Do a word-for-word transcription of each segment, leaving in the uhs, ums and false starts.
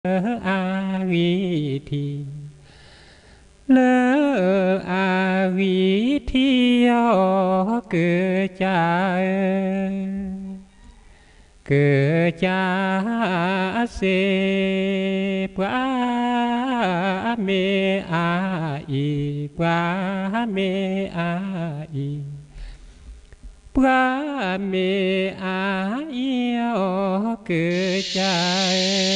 อาวิธีเลออาวิธียอเกิดจากเกิดจากเสปะเมอาอีปะเมอาอีปะเมอาอียอเกิดจาก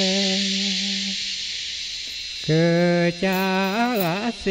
เกิดจากเส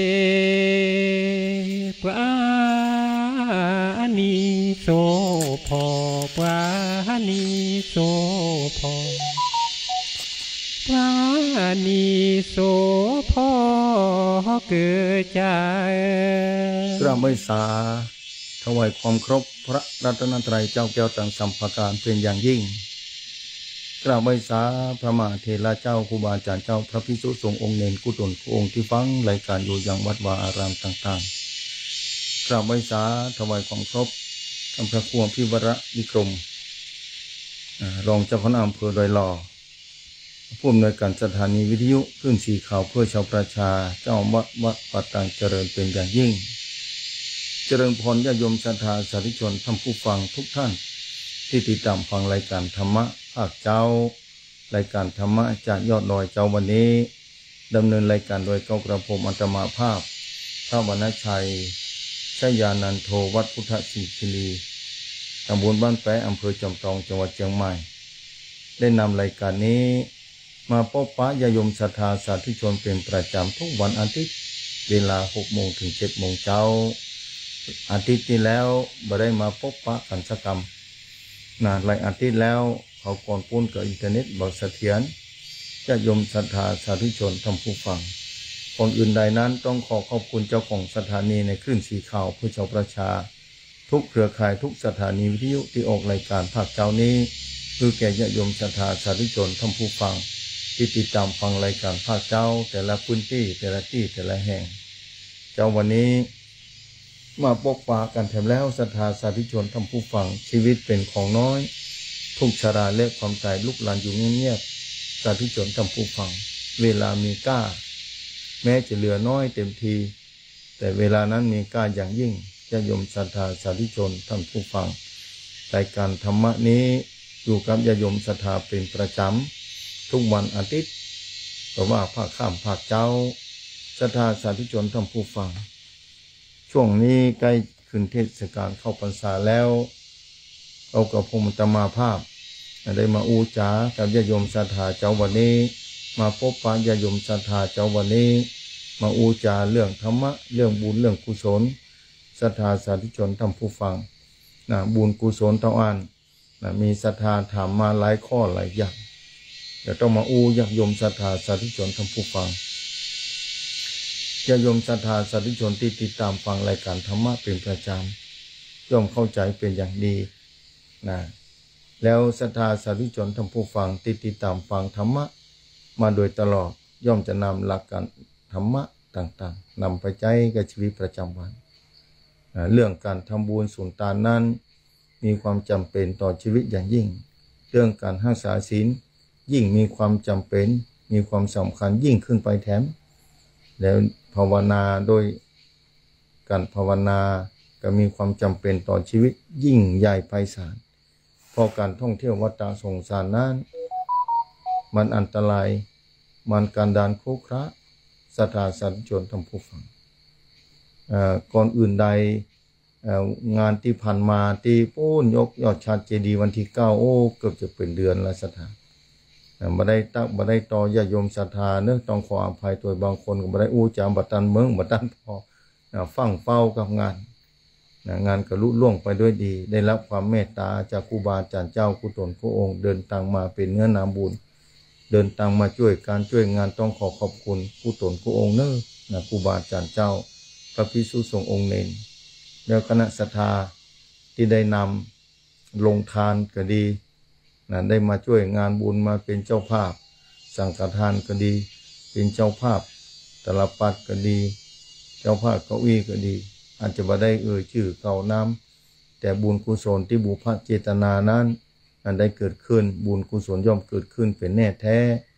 ปะนิโสพอปะนิโสพอปะนิโสพอเกิดจากกราบไหว้สาถวายความครบพระรัตนตรัยเจ้าแก้วต่างสัมภการเป็นอย่างยิ่งกราบไหว้สาพระมหาเถระเจ้าครูบาอาจารย์เจ้าพระภิกษุสงฆ์องค์เนรกุศลองค์ที่ฟังรายการอยู่อย่างวัดวาอารามต่างๆกราบไหว้สาถวายความครบท่านพระครูพิวรวิกรมรองเจ้าคณะอำเภอดอยหล่อผู้อำนวยการสถานีวิทยุคลื่นสีขาวเพื่อชาวประชาเจ้าวัดวัดปัตตังเจริญเป็นอย่างยิ่งเจริญพรญาติโยมศรัทธาสาธุชนท่านผู้ฟังทุกท่านที่ติดตามฟังรายการธรรมะภาคเจ้ารายการธรรมะจากยอดดอยเจ้าวันนี้ดำเนินรายการโดยเก้ากระผมอัตมาภาพพระวรรณชัยชยานันโทวัดพุทธศิคิรีตำบลบ้านแปะอำเภอจอมทองจังหวัดเชียงใหม่ได้นำรายการนี้มาพบปะญาติโยมศรัทธาสาธุชนเป็นประจำทุกวันอาทิตย์เวลาหกโมงถึงเจ็ดโมงเช้าอาทิตย์ที่แล้วบ่ได้มาพบปะกันสักคำนานหลายอาทิตย์แล้วเขาก่อนปุ้นกับอินเทอร์เน็ตบอกเสถียรญาติโยมศรัทธาสาธุชนท่านผู้ฟังคนอื่นใดนั้นต้องขอขอบคุณเจ้าของสถานีในคลื่นสีขาวเพื่อชาวประชาทุกเครือข่ายทุกสถานีวิทยุที่ออกรายการภาคเจ้านี้คือแก่ญาติโยมศรัทธาสาธุชนท่านผู้ฟังที่ติดตามฟังรายการภาคเจ้าแต่ละพื้นที่แต่ละที่แต่ละแห่งเจ้าวันนี้มาปกปากันแถมแล้วศรัทธาสาธุชนท่านผู้ฟังชีวิตเป็นของน้อยทุกชราเล็กความตายลุกลานอยู่เงียบๆสาธุชนท่านผู้ฟังเวลามีก้าแม้จะเหลือน้อยเต็มทีแต่เวลานั้นมีก้าอย่างยิ่งญาติโยมศรัทธาสาธุชนท่านผู้ฟังรายการธรรมะนี้อยู่กับญาติโยมศรัทธาเป็นประจำทุกวันอาทิตย์เพราะว่าภาคข้ามภาคเจ้าศรัทธาสาธุชนท่านผู้ฟังช่วงนี้ใกล้ขึ้นเทศกาลเข้าพรรษาแล้วเอากับพมตมาภาพได้มาอูจากับญาติโยมศรัทธาเจ้าวันนี้มาพบปะญาติโยมศรัทธาเจ้าวันนี้มาอูจาเรื่องธรรมะเรื่องบุญเรื่องกุศลศรัทธาสาธุชนท่านผู้ฟังนะบุญกุศลเท่าอันนะมีศรัทธาถามมาหลายข้อหลายอย่างเดี๋ยวต้องมาอูญาติโยมศรัทธาสาธุชนท่านผู้ฟังญาติโยมศรัทธาสาธุชนที่ติดตามฟังรายการธรรมะเป็นประจำย่อมเข้าใจเป็นอย่างดีนะแล้วศรัทธาสาธุชนท่านผู้ฟังที่ติดตามฟังธรรมะมาโดยตลอดย่อมจะนำหลักการธรรมะต่างๆนำไปใช้กับชีวิตประจำวันนะเรื่องการทำบุญสุนทานนั้นมีความจำเป็นต่อชีวิตอย่างยิ่งเรื่องการรักษาศีลยิ่งมีความจำเป็นมีความสำคัญยิ่งขึ้นไปแถมแล้วภาวนาโดยการภาวนาก็มีความจำเป็นต่อชีวิตยิ่งใหญ่ไพศาลเพราะการท่องเที่ยววัฏสงสารนั้นมันอันตรายมันการดานคุกระศรัทธาสาธุชนท่านผู้ฟังก่อนอื่นใดงานที่ผ่านมาที่ปูนยกยอดชาติเจดีย์วันที่เก้าโอ้เกือบจะเป็นเดือนแล้วศรัทธาบ่ได้ตักบ่ได้ต่อญาติโยมศรัทธาเนื่องต้องขออภัยตัวบางคนก็บ่ได้อู้จามบัดตันเมืองบัดตันพอฟังเฝ้ากับงานงานก็ลุล่วงไปด้วยดีได้รับความเมตตาจากครูบาอาจารย์เจ้ากุศลพระองค์เดินทางมาเป็นเนื้อนาบุญเดินทางมาช่วยการช่วยงานต้องขอขอบคุณกุศลพระองค์เน้อนะครูบาอาจารย์เจ้าพระภิกษุสงฆ์องค์เนรแล้วคณะศรัทธาที่ได้นำลงทานก็ดีนะได้มาช่วยงานบุญมาเป็นเจ้าภาพสังฆทานก็ดีเป็นเจ้าภาพตลปัดก็ดีเจ้าภาพเก้าอี้ก็ดีอาจจะบ่ได้เอ่ยชื่อเก่าน้ำแต่บุญกุศลที่บุพเจตนานั้นอันได้เกิดขึ้นบุญกุศลย่อมเกิดขึ้นเป็นแน่แท้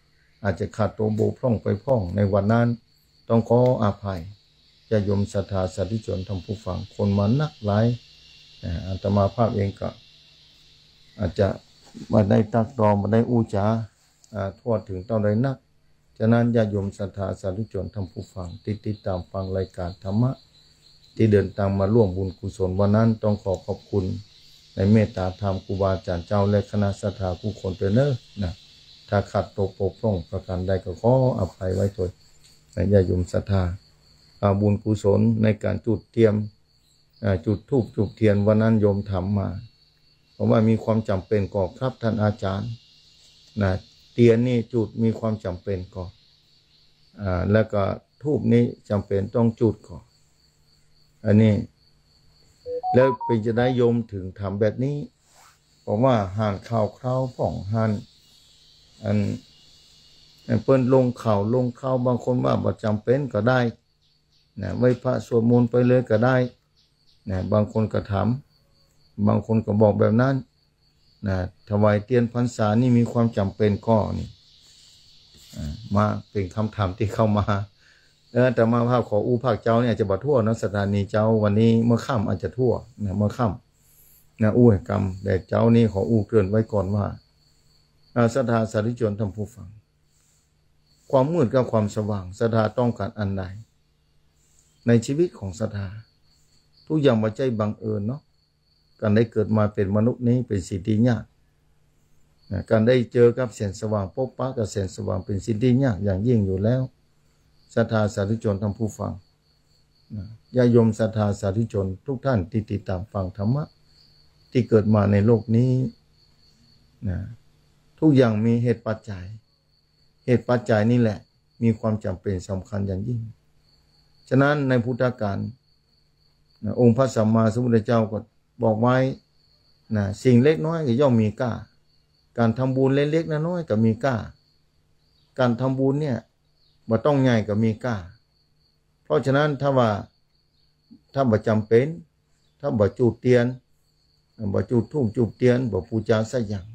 อาจจะขาดตัวโบพร่องไปพร่องในวันนั้นต้องขออภัยญาติโยมศรัทธาสาธุชนท่านผู้ฟังคนมานักหลายอาตมาภาพเองก็อาจจะมาได้ตักตรองมาได้อู้จ๋าทั่วถึงตอนใดนักฉะนั้นญาติโยมศรัทธาสาธุชนท่านผู้ฟังที่ติดตามฟังรายการธรรมะที่เดินทางมาร่วมบุญกุศลวันนั้นต้องขอขอบคุณในเมตตาธรรมครูบาอาจารย์เจ้าและคณะศรัทธาผู้คนเตอเนอร์นะถ้าขัดตกปกพร่องประการใดก็ขออภัยไว้ด้วยในญาติโยมศรัทธาบุญกุศลในการจุดเทียมจุดธูปจุดเทียนวันนั้นโยมทำมาเพราะว่ามีความจำเป็นก่อครับท่านอาจารย์นะเทียนนี่จุดมีความจำเป็นก่อนอ่าแล้วก็ธูปนี้จำเป็นต้องจุดก่อนอันนี้แล้วเป็นจะได้โยมถึงทำแบบนี้เพราะว่าห่านข่าวคราวผ่องห่านอันเปิ้นลงข่าวลงข่าวบางคนว่าบ่จำเป็นก็ได้นะไว้พระสวดมนต์ไปเลยก็ได้นะบางคนก็ถามบางคนก็บอกแบบนั้นนะถวายเทียนพรรษานี่มีความจำเป็นก็นี่มาเป็นคำถามที่เข้ามาแล้วแต่มาภาพขออู้ภาคเจ้าเนี่ยจะบัดทั่วนะสถานีเจ้าวันนี้เมื่อค่ำอาจจะทั่วนะเมื่อค่ำนะอู้กรรมแต่เจ้านี่ขออู้เกริ่นไว้ก่อนว่าศรัทธาสาธุชนท่านผู้ฟังความมืดกับความสว่างศรัทธาต้องการอันใดในชีวิตของศรัทธาทุกอย่างมาใจบังเอิญเนาะการได้เกิดมาเป็นมนุษย์นี้เป็นสิ่งที่ยากการได้เจอกับแสงสว่างพบปะกับแสงสว่างเป็นสิ่งที่ยากอย่างยิ่งอยู่แล้วศรัทธาสาธุชนท่านผู้ฟังญาติโยมศรัทธาสาธุชนทุกท่านที่ติดตามฟังธรรมะที่เกิดมาในโลกนี้นะทุกอย่างมีเหตุปัจจัยเหตุปัจจัยนี่แหละมีความจำเป็นสำคัญอย่างยิ่งฉะนั้นในพุทธกาลนะองค์พระสัมมาสัมพุทธเจ้าก็บอกไว้นะสิ่งเล็กน้อยก็ย่อมมีค่าการทำบุญเล็กๆน้อยๆก็มีค่าการทำบุญเนี่ยบ่ต้องใหญ่ก็มีค่าเพราะฉะนั้นถ้าว่าถ้าบ่จำเป็นถ้าบ่จุดเทียนบ่จุดธูปจุดเทียนบ่บูชาสักอย่าง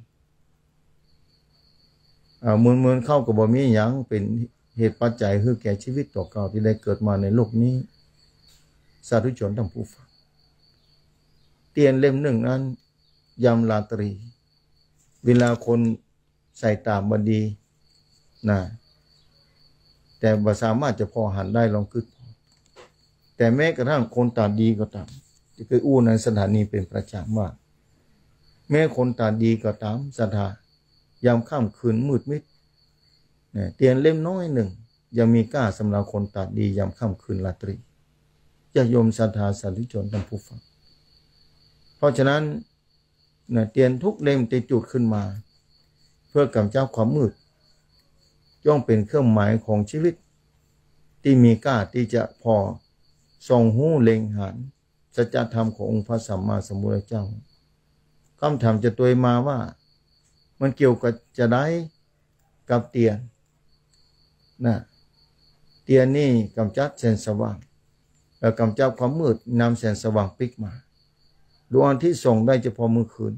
อ่าเหมือนๆเข้าก็บ่มีหยังเป็นเหตุปัจจัยคือแก่ชีวิตต่อเก่าที่ได้เกิดมาในโลกนี้สาธุชนทั้งผู้ฟังเทียนเล่มหนึ่งนั้นยามราตรีเวลาคนใส่ตาบดีนะแต่บ่สามารถจะพอหันได้ลองคิดแต่แม้กระทั่งคนตาดีก็ตามที่เคยอู้ในสถานีเป็นประจำว่าแม้คนตาดีก็ตามศรัทธายามค่ำคืนมืดมิดเนี่ยเตียนเล่มน้อยหนึ่งยังมีค่าสำหรับคนตาดียามค่ำคืนราตรีญาติโยมศรัทธาสาธุชนท่านผู้ฟังเพราะฉะนั้นเนี่ยเตียนทุกเล่มที่จุดขึ้นมาเพื่อกำจัดความมืดย่อมเป็นเครื่องหมายของชีวิตที่มีค่าที่จะพอส่องหูเล็งหันสัจธรรมขององค์พระสัมมาสัมพุทธเจ้าคำถามจะตัวมาว่ามันเกี่ยวกับจะได้กับเตียนนะเตียนนี่กำจัดแสงสว่างแล้วกำจัดความมืดนำแสงสว่างปิกมาดวงที่ส่องได้เฉพาะมื้อคืน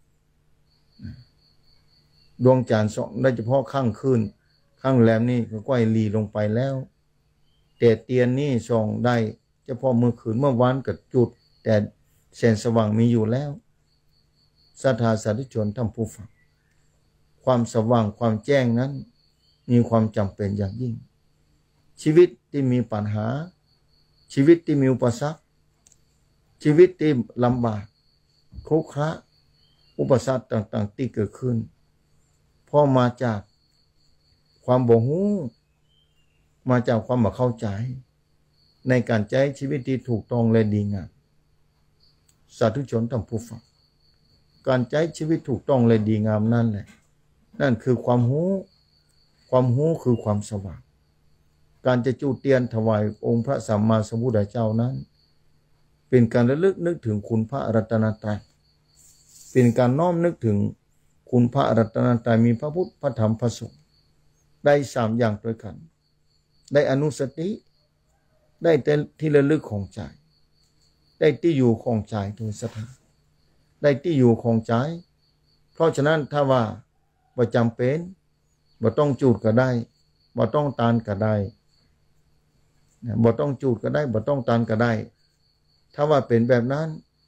ดวงจันทร์ส่องได้เฉพาะข้างคืนข้างแรมนี่ก็ก้อยลีลงไปแล้วแต่เตียนนี่ส่องได้เฉพาะมื้อคืนเมื่อวานก็จุดแต่แสงสว่างมีอยู่แล้วศรัทธาสาธุชนท่านผู้ฟังความสว่างความแจ้งนั้นมีความจำเป็นอย่างยิ่งชีวิตที่มีปัญหาชีวิตที่มีอุปสรรคชีวิตที่ลำบากครุขระอุปสรรคต่างๆที่เกิดขึ้นเพราะมาจากความบ่ฮู้มาจากความบ่เข้าใจในการใช้ชีวิตที่ถูกต้องและดีงามสาธุชนท่านผู้ฟังการใช้ชีวิตถูกต้องและดีงามนั่นแหละนั่นคือความรู้ความรู้คือความสว่างการจะจุดเทียนถวายองค์พระสัมมาสัมพุทธเจ้านั้นเป็นการระลึกนึกถึงคุณพระรัตนตรัยเป็นการน้อมนึกถึงคุณพระรัตนตรัยมีพระพุทธพระธรรมพระสงฆ์ได้สามอย่างด้วยกันได้อนุสติได้แต่ที่ระลึกของใจได้ที่อยู่ของใจโดยศรัทธาได้ที่อยู่ของใจเพราะฉะนั้นถ้าว่าประจำเป็นบ่ต้องจูดก็ได้บ่ต้องตานก็ได้บ่ต้องจูดก็ได้บ่ต้องตานก็ได้ถ้าว่าเป็นแบบนั้น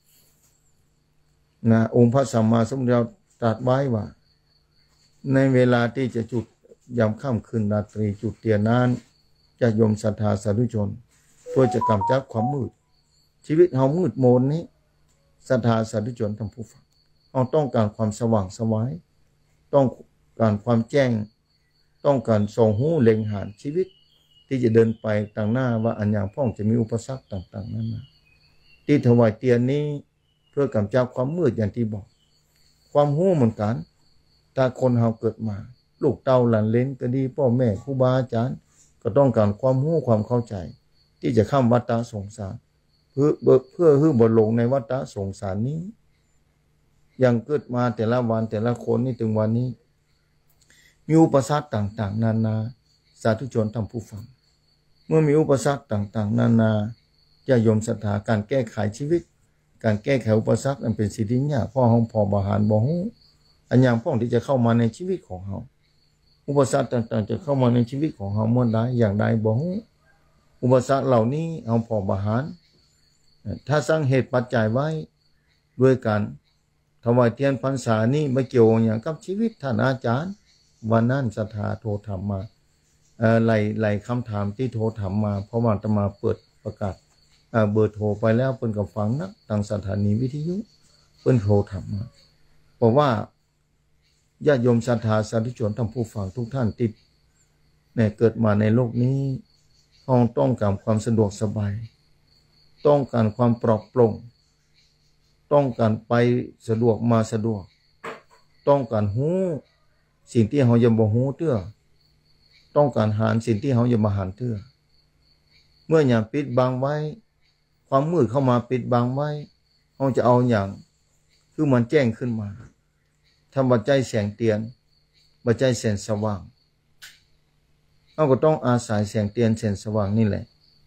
นะองค์พระสัมมาสัมพุทธเจ้าตรัสไว้ว่าในเวลาที่จะจุดยามค่ำคืนราตรีจุดเทียนนั้นจะโยมศรัทธาสาธุชนเพื่อจะกำจัดความมืดชีวิตเฮามืดมนนี้ศรัทธาสาธุชนทั้งผู้ฟังเฮาต้องการความสว่างไสวต้องการความแจ้งต้องการส่องหูเล็งหาชีวิตที่จะเดินไปต่างหน้าว่าอันอย่างพ่องจะมีอุปสรรคต่างๆนั้นนะที่ถวายเทียนนี้เพื่อกำจัดความมืดอย่างที่บอกความหูเหมือนกันถ้าคนเฮาเกิดมาลูกเต้าหลานเล้นก็ดีพ่อแม่ครูบาอาจารย์ก็ต้องการความหูความเข้าใจที่จะข้ามวัฏสงสารเพื่อเพื่อให้บ่ลงในวัฏสงสารนี้ยังเกิดมาแต่ละวันแต่ละคนนี่ถึงวันนี้มีอุปสรรคต่างๆนานาสาธุชนท่านผู้ฟังเมื่อมีอุปสรรคต่างๆนานาญาติโยมศรัทธาการแก้ไขชีวิตการแก้ไขอุปสรรคนั้นเป็นสิ่งที่ยากพ่อห้องพอบาหารบ่ฮู้อันอย่างพ่องที่จะเข้ามาในชีวิตของเฮาอุปสรรคต่างๆจะเข้ามาในชีวิตของเฮาเมื่อใดอย่างใดบ่ฮู้อุปสรรคเหล่านี้เฮาพอบาหารถ้าสร้างเหตุปัจจัยไว้ด้วยกันถวายเทียนพรรษานี้ไม่เกี่ยวอย่างกับชีวิตท่านอาจารย์วันนั้นศรัทธาโทรถามมาเอ่อหลายหลายคำถามที่โทรถามมาเพราะว่าอาตมาเปิดประกาศเอ่อเบอร์โทรไปแล้วเพิ่นก็ฟังนะทางสถานีวิทยุเพิ่นโทรถามมาบอกว่าญาติโยมศรัทธาสาธุชนท่านผู้ฟังทุกท่านที่เนี่ยเกิดมาในโลกนี้ต้องต้องการความสะดวกสบายต้องการความปลอดโปร่งต้องการไปสะดวกมาสะดวกต้องการหูสิ่งที่เฮายังบ่ฮู้เตื้อต้องการหารสิ่งที่เฮายังบ่หารเตื้อเมื่อหยังปิดบังไว้ความมืดเข้ามาปิดบังไว้เฮาจะเอาอย่างคือมันแจ้งขึ้นมาทำบัจจัยแสงเตียนบัจจัยแสงสว่างเฮาก็ต้องอาศัยแสงเตียนแสงสว่างนี่แหละ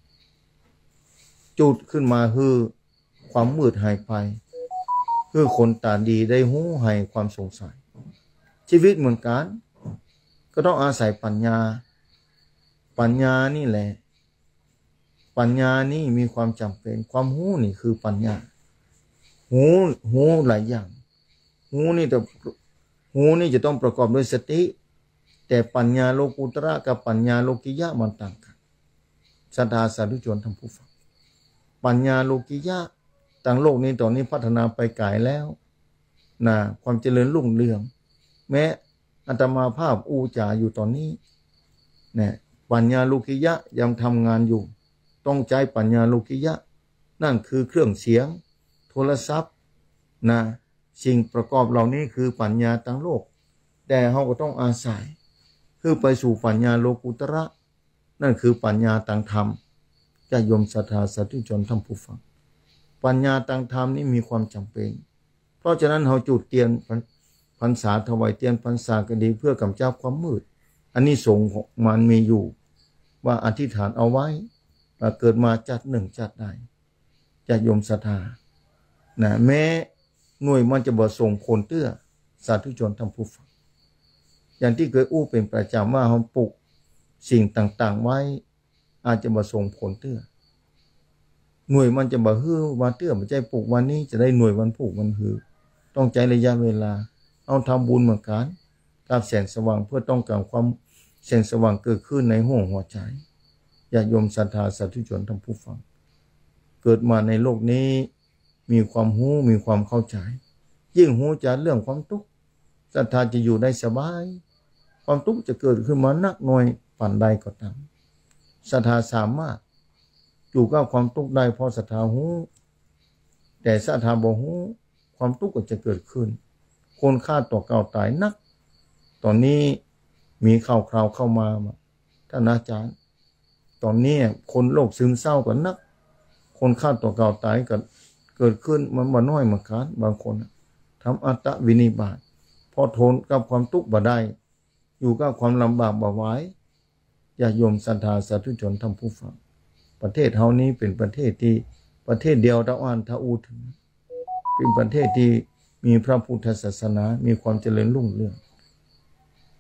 จุดขึ้นมาคือความมืดหายไปคือคนตาดีได้หู้ให้ความสงสัยชีวิตเหมือนกันก็ต้องอาศัยปัญญาปัญญานี่แหละปัญญานี่มีความจำเป็นความหู้นี่คือปัญญาหูหูหลายอย่างหูนี่แต่หูนี่จะต้องประกอบด้วยสติแต่ปัญญาโลกุตระกับปัญญาโลกิยะมันต่างกันศรัทธาสาธุชนท่านผู้ฟังปัญญาโลกิยะต่างโลกนี้ตอนนี้พัฒนาไปไกลแล้วนะความเจริญรุ่งเรืองแม้อาตมาภาพอูจาอยู่ตอนนี้เนี่ยปัญญาโลกิยะยังทำงานอยู่ต้องใช้ปัญญาโลกิยะนั่นคือเครื่องเสียงโทรศัพท์นะสิ่งประกอบเหล่านี้คือปัญญาต่างโลกแต่เราก็ต้องอาศัยคือไปสู่ปัญญาโลกุตระนั่นคือปัญญาต่างธรรมญาติโยมศรัทธาสาธุชนท่านผู้ฟังปัญญาต่างธรรมนี้มีความจำเป็นเพราะฉะนั้นเราจุดเทียนพรรษาถวายเทียนพรรษาก็ดีเพื่อกำจัดความมืดอันนี้สงฆ์มันมีอยู่ว่าอธิษฐานเอาไว้ว่าเกิดมาจัดหนึ่งจัดใดญาติโยมศรัทธานะแม้หน่วยมันจะบ่ส่งผลเตื้อสาธุชนท่านผู้ฟังอย่างที่เคยอู้เป็นประจำว่าเราปลูกสิ่งต่างๆไว้อาจจะบ่ส่งผลเตื้อหน่วยมันจะบ่ฮือว่าเตื้อมันใจปลูกวันนี้จะได้หน่วยวันปลูกมันฮือต้องใจระยะเวลาเอาทำบุญเหมือนกันกับแสงสว่างเพื่อต้องการความแสงสว่างเกิดขึ้นในห้วงหัวใจญาติโยมศรัทธาสาธุชนท่านผู้ฟังเกิดมาในโลกนี้มีความรู้มีความเข้าใจยิ่งรู้จักเรื่องความทุกข์ศรัทธาจะอยู่ได้สบายความทุกข์จะเกิดขึ้นมานักหน่อยปานใดก็ตามศรัทธาสามารถอยู่กับความทุกข์ได้เพราะศรัทธารู้แต่ศรัทธาบ่รู้ความทุกข์ก็จะเกิดขึ้นคนฆ่าตัวเก่าตายนักตอนนี้มีข่าวคราวเข้ามาท่านอาจารย์ตอนนี้คนโรคซึมเศร้าก็นักคนฆ่าตัวเก่าตายก็เกิดขึ้นมันบ่น้อยเหมือนกันบางคนทำอัตตวินิบาตพอทนกับความทุกข์บ่ได้อยู่กับความลำบากบ่ไหวญาติโยมศรัทธาสาธุชนท่านผู้ฟังประเทศเฮานี้เป็นประเทศที่ประเทศเดียวตะวันทะอูถึงเป็นประเทศที่มีพระพุทธศาสนามีความเจริญรุ่งเรือง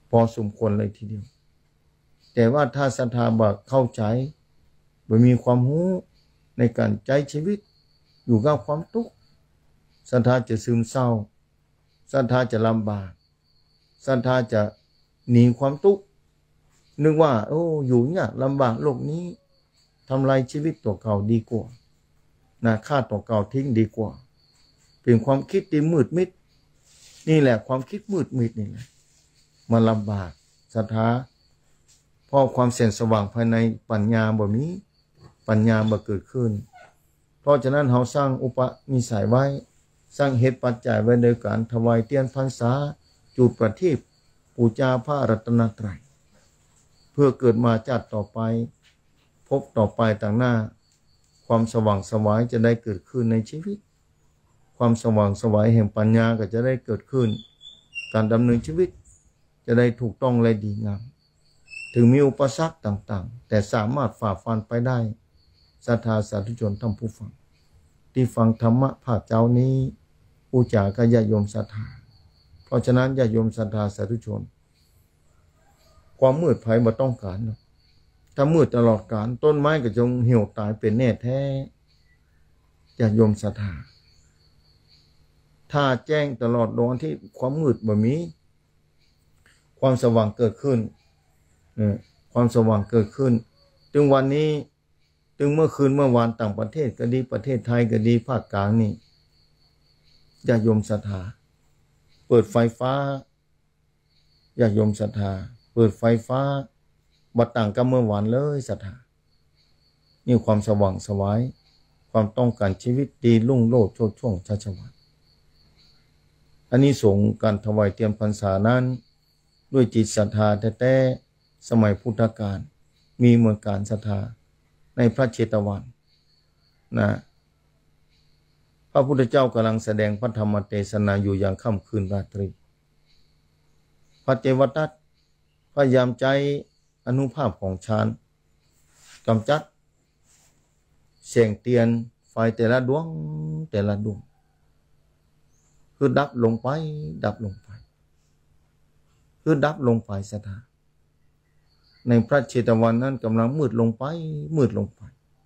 พอสมควรเลยทีเดียวแต่ว่าถ้าศรัทธาบ่เข้าใจบ่มีความรู้ในการใช้ชีวิตอยู่กับความทุกข์ศรัทธาจะซึมเศร้าศรัทธาจะลำบากศรัทธาจะหนีความทุกข์นึกว่าโอ้อยู่เนี่ยลำบากโลกนี้ทำลายชีวิตตัวเก่าดีกว่านะฆ่าตัวเก่าทิ้งดีกว่าเป็นความคิดที่มืดมิดนี่แหละความคิดมืดมิดนี่แหละมันลำบากศรัทธาเพราะความแสงสว่างภายในปัญญาบ่มีปัญญาบ่เกิดขึ้นเพราะฉะนั้นเราสร้างอุปนิสัยไว้สร้างเหตุปัจจัยไว้โดยการถวายเทียนพรรษาจุดประทีปบูชาพระรัตนตรัยเพื่อเกิดมาชาติต่อไปพบต่อไปต่างหน้าความสว่างไสวจะได้เกิดขึ้นในชีวิตความสว่างไสวแห่งปัญญาก็จะได้เกิดขึ้นการดำเนินชีวิตจะได้ถูกต้องและดีงามถึงมีอุปสรรคต่างๆแต่สามารถฝ่าฟันไปได้ศรัทธาสาธุชนท่านผู้ฟังที่ฟังธรรมะภาคเจ้านี้ผู้จาก็ญาติโยมศรัทธาเพราะฉะนั้นญาติโยมศรัทธาสาธุชนความมืดภัยบ่ต้องการนะถ้ามืดตลอดกาลต้นไม้ก็จงเหี่ยวตายเป็นแน่แท้ญาติโยมศรัทธาถ้าแจ้งตลอดดวงที่ความมืดบ่มีความสว่างเกิดขึ้นความสว่างเกิดขึ้นถึงวันนี้ถึงเมื่อคืนเมื่อวานต่างประเทศก็ดีประเทศไทยก็ดีภาคกลางนี่ญาติโยมศรัทธาเปิดไฟฟ้าญาติโยมศรัทธาเปิดไฟฟ้าบัดต่างกับเมื่อวานเลยศรัทธานี่ความสว่างไสวความต้องการชีวิตดีรุ่งโรจน์โชติช่วงชัชวาลอันนี้สงการถวายเทียนพรรษานั้นด้วยจิตศรัทธาแท้ๆสมัยพุทธกาลมีเหมือนการศรัทธาในพระเชตวันนะพระพุทธเจ้ากำลังแสดงพระธรรมเทศนาอยู่อย่างค่ำคืนราตรีพระเจวทัตพยายามใจอนุภาพของฌานกำจัดแสงเทียนไฟแต่ละดวงแต่ละดวงคือดับลงไปดับลงไปคือดับลงไปศรัทธาในพระเชตวันนั้นกำลังมืดลงไปมืดลงไป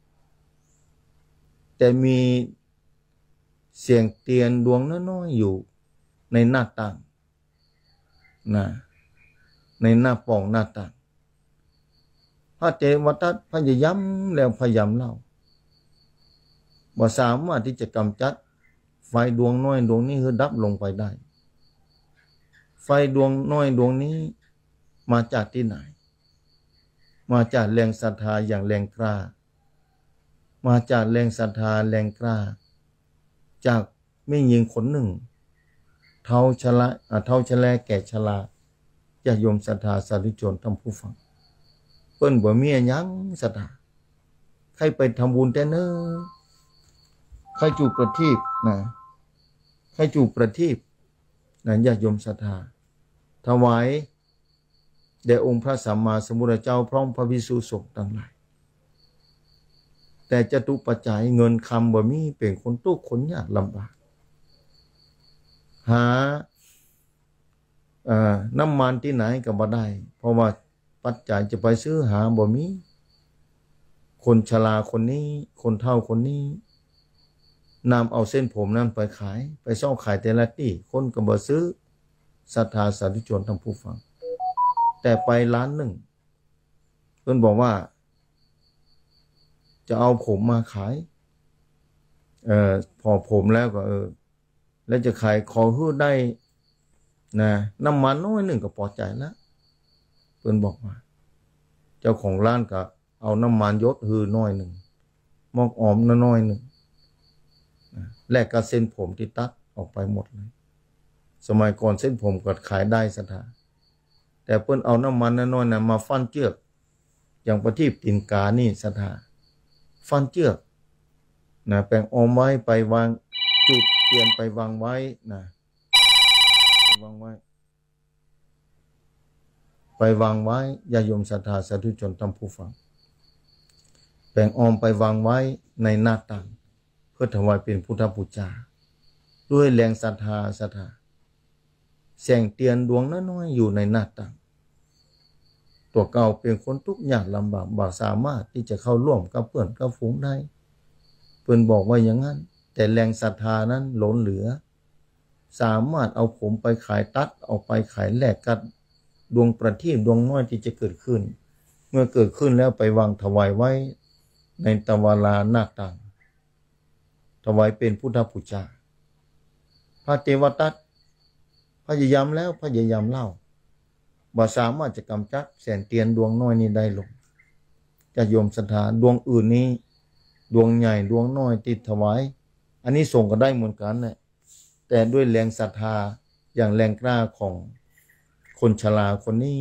แต่มีเสียงเทียนดวงน้อยๆอยู่ในหน้าต่างนะในหน้าป่องหน้าต่างพระเจวทัตพยายามแล้วพยายามเล่าบ่สามารถที่จะกำจัดไฟดวงน้อยดวงนี้คือดับลงไปได้ไฟดวงน้อยดวงนี้มาจากที่ไหนมาจากแรงศรัทธาอย่างแรงกล้ามาจากแรงศรัทธาแรงกล้าจากแม่หญิงคนหนึ่งเท่าชละเท่าชะแลแก่ชราญาติโยมศรัทธาสาธุชนท่านผู้ฟังเปิ้นบ่มีหยังศรัทธาใครไปทำบุญแต่เน้อใครจูบประทีปนะใครจูบประทีปนะญาติโยมศรัทธาถวายแด่องค์พระสัมมาสัมพุทธเจ้าพร้อมพระภิกษุสงฆ์ทั้งหลายแต่จตุปัจจัยเงินคำบ่มีเป็นคนทุกข์คนยากลำบากหาน้ำมันที่ไหนก็บ่ได้เพราะว่าปัจจัยจะไปซื้อหาบ่มีคนชราคนนี้คนเฒ่าคนนี้นำเอาเส้นผมนั้นไปขายไปซ่อขายแต่ละที่คนก็บ่ซื้อศรัทธาสาธุชนทั้งผู้ฟังแต่ไปร้านหนึ่งเพิ่นบอกว่าจะเอาผมมาขายเอ่อพอผมแล้วก็เออแล้วจะขายขอฮื้อได้นะน้ำมันน้อยหนึ่งก็พอใจแล้วเพิ่นบอกว่าเจ้าของร้านก็เอาน้ำมันยศฮื้อน้อยหนึ่งมอกออมน้อยหนึ่งแลกกับเส้นผมที่ตัดออกไปหมดเลยสมัยก่อนเส้นผมก็ขายได้ศรัทธาแต่เพิ่นเอาน้ำมันน้อยๆนะมาฟันเจือกอย่างประทีปตินกานี่ศรัทธาฟันเจือกนะแปลงออมไว้ไปวางจุดเทียนไปวางไว้นะวางไว้ไปวางไว้ญาติโยมศรัทธาสาธุชนท่านผู้ฟังแปลงออมไปวางไว้ในหน้าต่างเพื่อถวายเป็นพุทธบูชาด้วยแรงศรัทธาศรัทธาแสงเทียนดวงน้อยๆอยู่ในหน้าต่างตัวเก่าเป็นคนทุกข์ยากลำบากบ่สามารถที่จะเข้าร่วมกับเพื่อนกับฝูงได้เพื่อนบอกว่าอย่างนั้นแต่แรงศรัทธานั้นล้นเหลือสามารถเอาผมไปขายตัดเอาไปขายแลกกับดวงประทีปดวงน้อยที่จะเกิดขึ้นเมื่อเกิดขึ้นแล้วไปวางถวายไว้ในตะวาลานาคตังถวายเป็นพุทธบูชาพระเทวทัตพยายามแล้วพยายามเล่าบ่สามารถจะกำจัดแสงเทียนดวงน้อยนี้ได้ลงจะโยมศรัทธาดวงอื่นนี้ดวงใหญ่ดวงน้อยติดถวายอันนี้ส่งก็ได้เหมือนกันแหละแต่ด้วยแรงศรัทธาอย่างแรงกล้าของคนชราคนนี้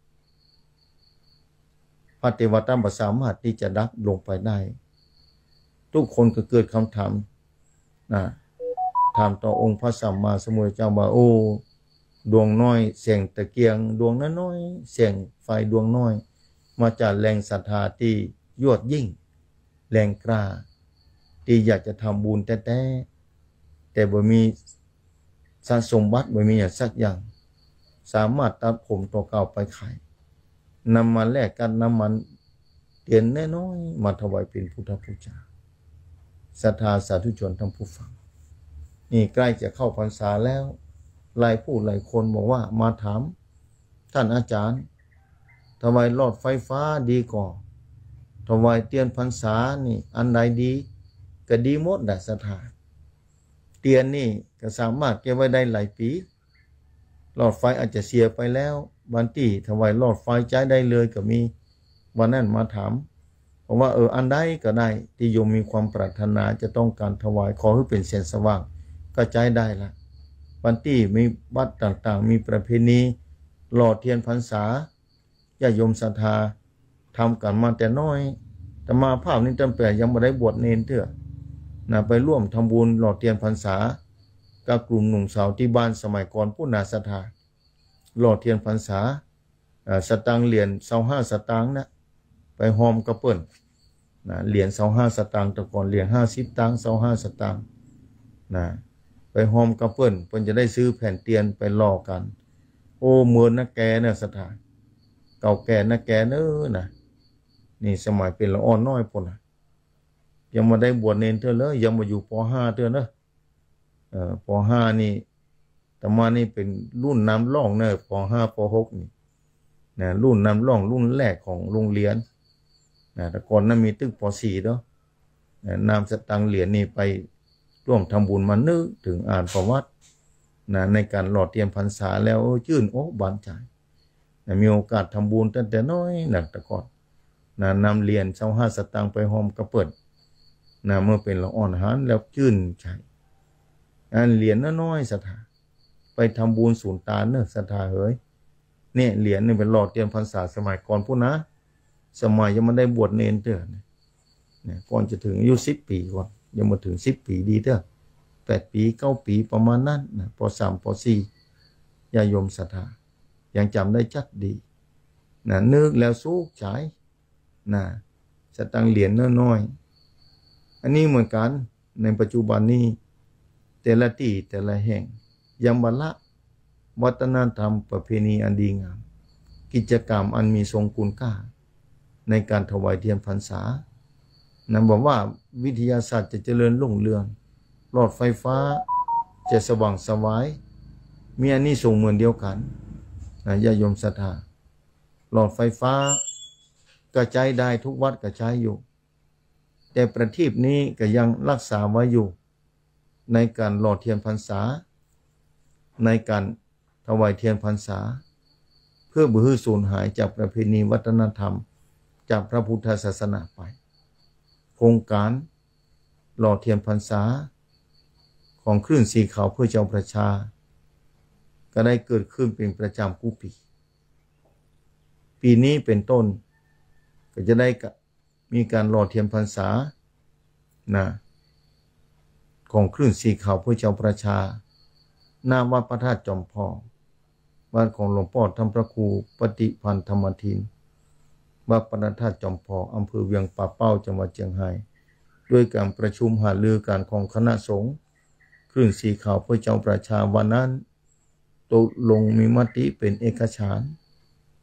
พระเทวทัตบ่สามารถที่จะดับลงไปได้ทุกคนก็เกิดคำถามนะถามต่อองค์พระสัมมาสัมพุทธเจ้าว่าโอ้ดวงน้อยเสียงตะเกียงดวงน้อยๆเสียงไฟดวงน้อยมาจากแรงศรัทธาที่ยวดยิ่งแรงกล้าที่อยากจะทำบุญแต่แต่แต่บ่มีสะสมบัติบ่มีอย่างสักอย่างสามารถตัดผมตัวเก่าไปขายนำมาแลกกันน้ำมันเทียนน้อยๆมาถวายเป็นพุทธบูชาศรัทธาสาธุชนทั้งผู้ฟังนี่ใกล้จะเข้าพรรษาแล้วหลายผู้หลายคนบอกว่ามาถามท่านอาจารย์ถวายหลอดไฟฟ้าดีกว่าถวายเทียนพรรษานี่อันใดดีก็ดีหมดได้ศรัทธาเทียนนี่ก็สามารถเก็บไว้ได้หลายปีหลอดไฟอาจจะเสียไปแล้ววันที่ถวายหลอดไฟใช้ได้เลยก็มีวันนั้นมาถามเพราะว่าเอออันใดก็ได้ที่โยมมีความปรารถนาจะต้องการถวายขอให้เป็นแสงสว่างก็ใช้ได้ละวันที่มีวัดต่างๆมีประเพณีหล่อเทียนพรรษาญาติโยมศรัทธาทำกันมาแต่น้อยแต่มาภาพนี้ตั้งแต่ยังไม่ได้บวชเนรเถอะนะไปร่วมทำบุญหล่อเทียนพรรษากับกลุ่มหนุ่มสาวที่บ้านสมัยก่อนผู้นาศรัทธาหล่อเทียนพรรษาสตางค์เหรียญเสาห้าสตางค์นะไปหอมกระเปิ้นนะเหรียญเสาห้าสตางค์แต่ก่อนเหรียญห้าสิบตังค์เสาห้าสตางค์นะไปหอมกระเปิ้นเพิ่นจะได้ซื้อแผ่นเทียนไปหล่อกันโอ้เมือนนักแกเนี่ยศรัทธาเก่าแก่นักแกเน้อนะนี่สมัยเป็นละอ่อนน้อยพนนะยังมาได้บวชเนรเถอะเลยยังมาอยู่ป.ห้า เถอะเนอะเอ่อป.ห้า นี่แต่มานี่เป็นรุ่นน้ำร่องเนอะป.ห้า ป.หก นี่นะรุ่นน้ำร่องรุ่นแรกของโรงเรียนนะแต่ก่อนนั้นมีตึกป.สี่ เนาะนะนำสตังค์เหรียญนี่ไปร่วมทำบุญมานึกถึงอ่านประวัตินะในการหล่อเทียนพรรษาแล้วชื่นโอ้บานใจนะมีโอกาสทำบุญตั้งแต่น้อยนะแต่ก่อนนะนำเหรียญเสาห้าสตางค์ไปหอมกระเปิดนะเมื่อเป็นละอ่อนหันแล้วชื่นใจอันเหรียญน้อยๆศรัทธาไปทำบุญศูนย์ตาเนอะศรัทธาเฮ้ยเนี่ยเหรียญนี่เป็นหล่อเทียนพรรษาสมัยก่อนพูดนะสมัยยังไม่ได้บวชเนรเถอะเนี่ยก่อนจะถึงอายุสิบปีก่อนยังมาถึงสิบปีดีเถอะแปดปีเก้าปีประมาณนั้นนะปสามปสี่ญาโยมศรัทธายังจำได้ชัดดีนะนึกแล้วสู้ใจนะสตังเหรียญน้อยๆอันนี้เหมือนกันในปัจจุบันนี้แต่ละที่แต่ละแห่งยังบรรละวัฒนธรรมประเพณีอันดีงามกิจกรรมอันมีทรงคุณค่าในการถวายเทียนพรรษานะบอกว่าวิทยาศาสตร์จะเจริญรุ่งเรืองหลอดไฟฟ้าจะสว่างสวายมีอันนี้ส่งเหมือนเดียวกันนะญาโยมศรัทธาหลอดไฟฟ้ากระจายได้ทุกวัดกระจายอยู่แต่ประทีปนี้ก็ยังรักษาไว้อยู่ในการหล่อเทียนพรรษาในการถวายเทียนพรรษาเพื่อบ่ให้สูญหายจากประเพณีวัฒนธรรมจากพระพุทธศาสนาไปโครงการหล่อเทียนพรรษาของคลื่นสีขาวเพื่อเจ้าประชาก็ได้เกิดขึ้นเป็นประจำทุกปีปีนี้เป็นต้นก็จะได้มีการหล่อเทียนพรรษานะของคลื่นสีขาวเพื่อเจ้าประชาหน้าวัดพระธาตุจอมทองบ้านของหลวงพ่อธรรมพระครูปฏิพันธ์ธรรมทินวัดพระธาตุจอมทองอำเภอเวียงป่าเป้าจังหวัดเชียงรายด้วยการประชุมหารือการของคณะสงฆ์คลื่นสีขาวเพื่อเจ้าประชาวันนั้นตกลงมีมติเป็นเอกฉันท์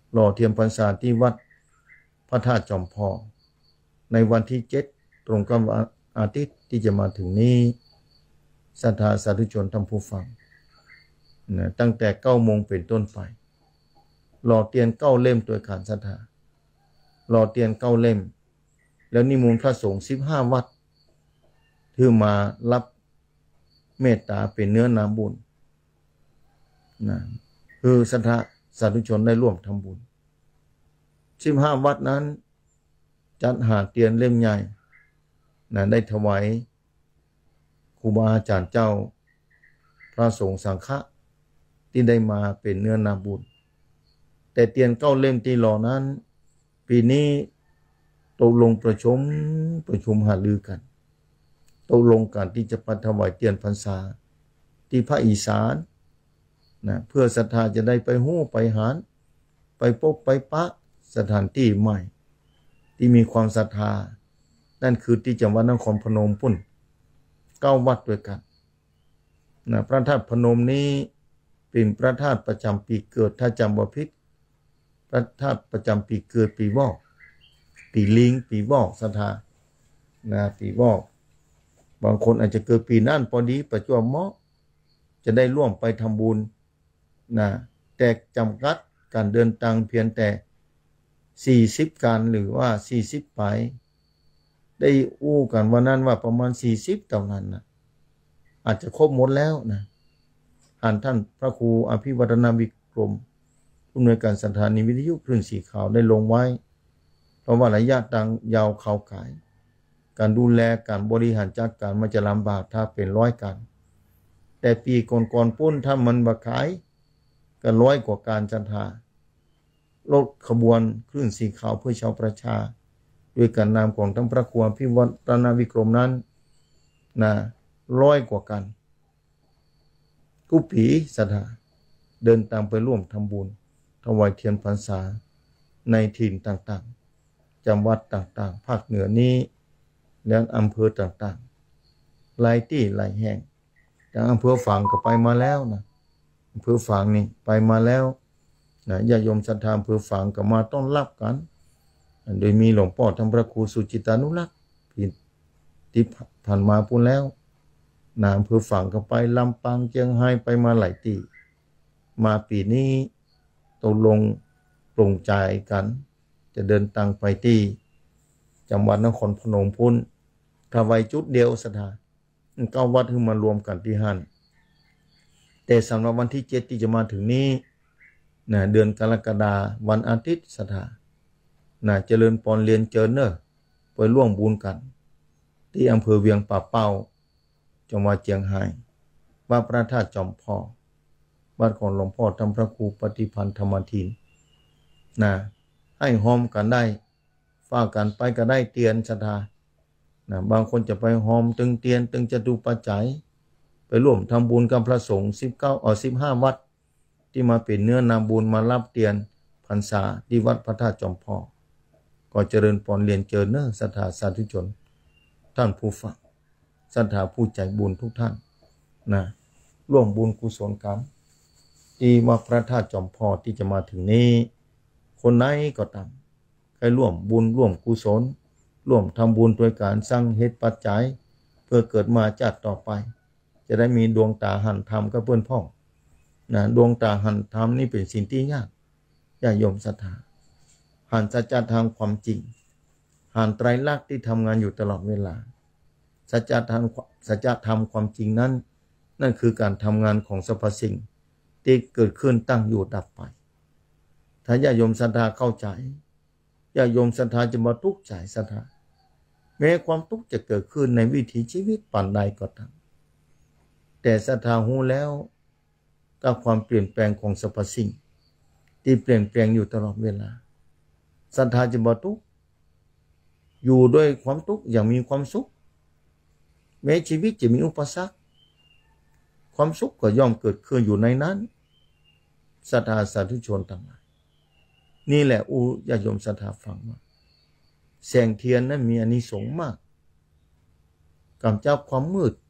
หล่อเทียนพรรษาที่วัดพระธาตุจอมพอในวันที่เจ็ดตรงกับวันอาทิตย์ที่จะมาถึงนี้ศรัทธาสาธุชนท่านผู้ฟังนะตั้งแต่เก้าโมงเป็นต้นไปหล่อเทียนเก้าเล่มตัวขานศรัทธาหล่อเทียนเก้าเล่มแล้วนิมนต์พระสงฆ์สิบห้าวัดที่มารับเมตตาเป็นเนื้อนาบุญนะคือศรัทธาสาธุชนได้ร่วมทำบุญสิบห้าวัดนั้นจัดหาเตียนเล่มใหญ่นะได้ถวายครูบาอาจารย์เจ้าพระสงฆ์สังฆะที่ได้มาเป็นเนื้อนาบุญแต่เตียนเก้าเล่มที่หล่อนั้นปีนี้ตกลงประชุมประชุมหารือกันตกลงกันที่จะปัถวายเตียนพรรษาที่ภาคอีสานนะเพื่อศรัทธาจะได้ไปหู้ไปหารไปพบไปปะสถานที่ใหม่ที่มีความศรัทธานั่นคือที่จังหวัดนครพนมพุ่นเก้าวัดด้วยกันนะพระธาตุพนมนี้เป็นพระธาตุประจำปีเกิดถ้าจำบ่ผิดพระธาตุประจำปีเกิดปีวอกปีลิงปีวอกศรัทธานะปีวอกบางคนอาจจะเกิดปีนั่นพอดีประจวบเหมาะจะได้ร่วมไปทำบุญนะแต่จำกัดการเดินทางเพียงแต่สี่สิบการหรือว่าสี่สิบไปได้อู้กันวันนั้นว่าประมาณสี่สิบเท่านั้นนะอาจจะครบหมดแล้วนะอ่านท่านพระครูอภิวัฒนาวิกรมผู้อำนวยการสถานีวิทยุคลื่นสีขาวได้ลงไว้เพราะว่าระยะทางยาวเขาขายการดูแลการบริหารจัดการมันจะลำบากถ้าเป็นร้อยกันแต่ปีก่อนๆปุ้นถ้ามันบักขายก็ร้อยกว่าการจันทารถขบวนคลื่นสีขาวเพื่อชาวประชาด้วยการนามของท่านพระครูอภิวัฒนาวิกรมนั้นนะร้อยกว่ากันทุกปีศรัทธาเดินตามไปร่วมทำบุญถวายเทียนพรรษาในถิ่นต่างๆจังหวัดต่างๆภาคเหนือนี้และอำเภอต่างๆหลายที่หลายแห่งจากอำเภอฝางก็ไปมาแล้วนะอำเภอฝางนี่ไปมาแล้วนะญาติโยมศรัทธาอำเภอฝางก็มาต้อนรับกันโดยมีหลวงพ่อท่านพระครูสุจิตานุรักษ์ที่ผ่านมาพูดแล้วนะอำเภอฝางก็ไปลำปางเชียงไฮ้ไปมาหลายที่มาปีนี้ตกลงปรงใจกันจะเดินทางไปที่จังหวัดนครพนมพุ่นถวายจุดเดียวศรัทธาเก้าวัดที่มารวมกันที่หันแต่สำหรับวันที่เจ็ดที่จะมาถึงนี้นะเดือนกรกฎาคมวันอาทิตย์ศรัทธานะเจริญปอนเรียนเจริญเนอไปร่วมบุญกันที่อำเภอเวียงป่าเป้าจังหวัดเชียงรายวัดพระธาตุจอมพอวัดของหลวงพ่อท่านพระครูปฏิพันธ์ธรรมทินนะให้หอมกันได้ฝากกันไปก็ได้เตียนศรัทธานะบางคนจะไปหอมตึงเตียนตึงจตุปัจจัยไปร่วมทำบุญกับพระสงฆ์สิบเก้าเออสิบห้าวัดที่มาเป็นเนื้อนาบุญมารับเตียนพรรษาที่วัดพระธาตุจอมพอก็เจริญปอนเรียนเจริญเนอศรัทธาสาธุชนท่านผู้ฟังศรัทธาผู้ใจบุญทุกท่านนะร่วมบุญกุศลกันที่วัดพระธาตุจอมพอที่จะมาถึงนี้คนไหนก็ตามให้ร่วมบุญร่วมกุศลร่วมทำบุญโดยการสร้างเหตุปัจจัยเพื่อเกิดมาจัดต่อไปจะได้มีดวงตาหันธรรมกับเพื่อนพ้องนะดวงตาหันธรรมนี่เป็นสิ่งที่ยากญาติโยมศรัทธาหันสัจธรรมความจริงหันไตรลักษณ์ที่ทำงานอยู่ตลอดเวลาสัจธรรมสัจธรรมความจริงนั้นนั่นคือการทำงานของสรรพสิ่งที่เกิดขึ้นตั้งอยู่ดับไปถ้าญาติโยมศรัทธาเข้าใจญาติโยมศรัทธาจะมาทุกข์ใจศรัทธาแม้ความทุกข์จะเกิดขึ้นในวิถีชีวิตปานใดก็ตามแต่ศรัทธาหูแล้วกับความเปลี่ยนแปลงของสรรพสิ่งที่เปลี่ยนแปลงอยู่ตลอดเวลาศรัทธาจะมาทุกข์อยู่ด้วยความทุกข์อย่างมีความสุขแม้ชีวิตจะมีอุปสรรคความสุขก็ย่อมเกิดขึ้นอยู่ในนั้นศรัทธาสาธุชนทั้งหลายนี่แหละอุญาติโยมศรัทธาฟังว่าแสงเทียนนั้นมีอานิสงส์มากกำจัดความมืด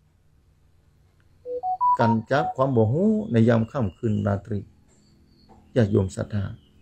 กำจัดความบ่ฮู้ในยามค่ำคืนราตรีญาติโยมศรัทธาพ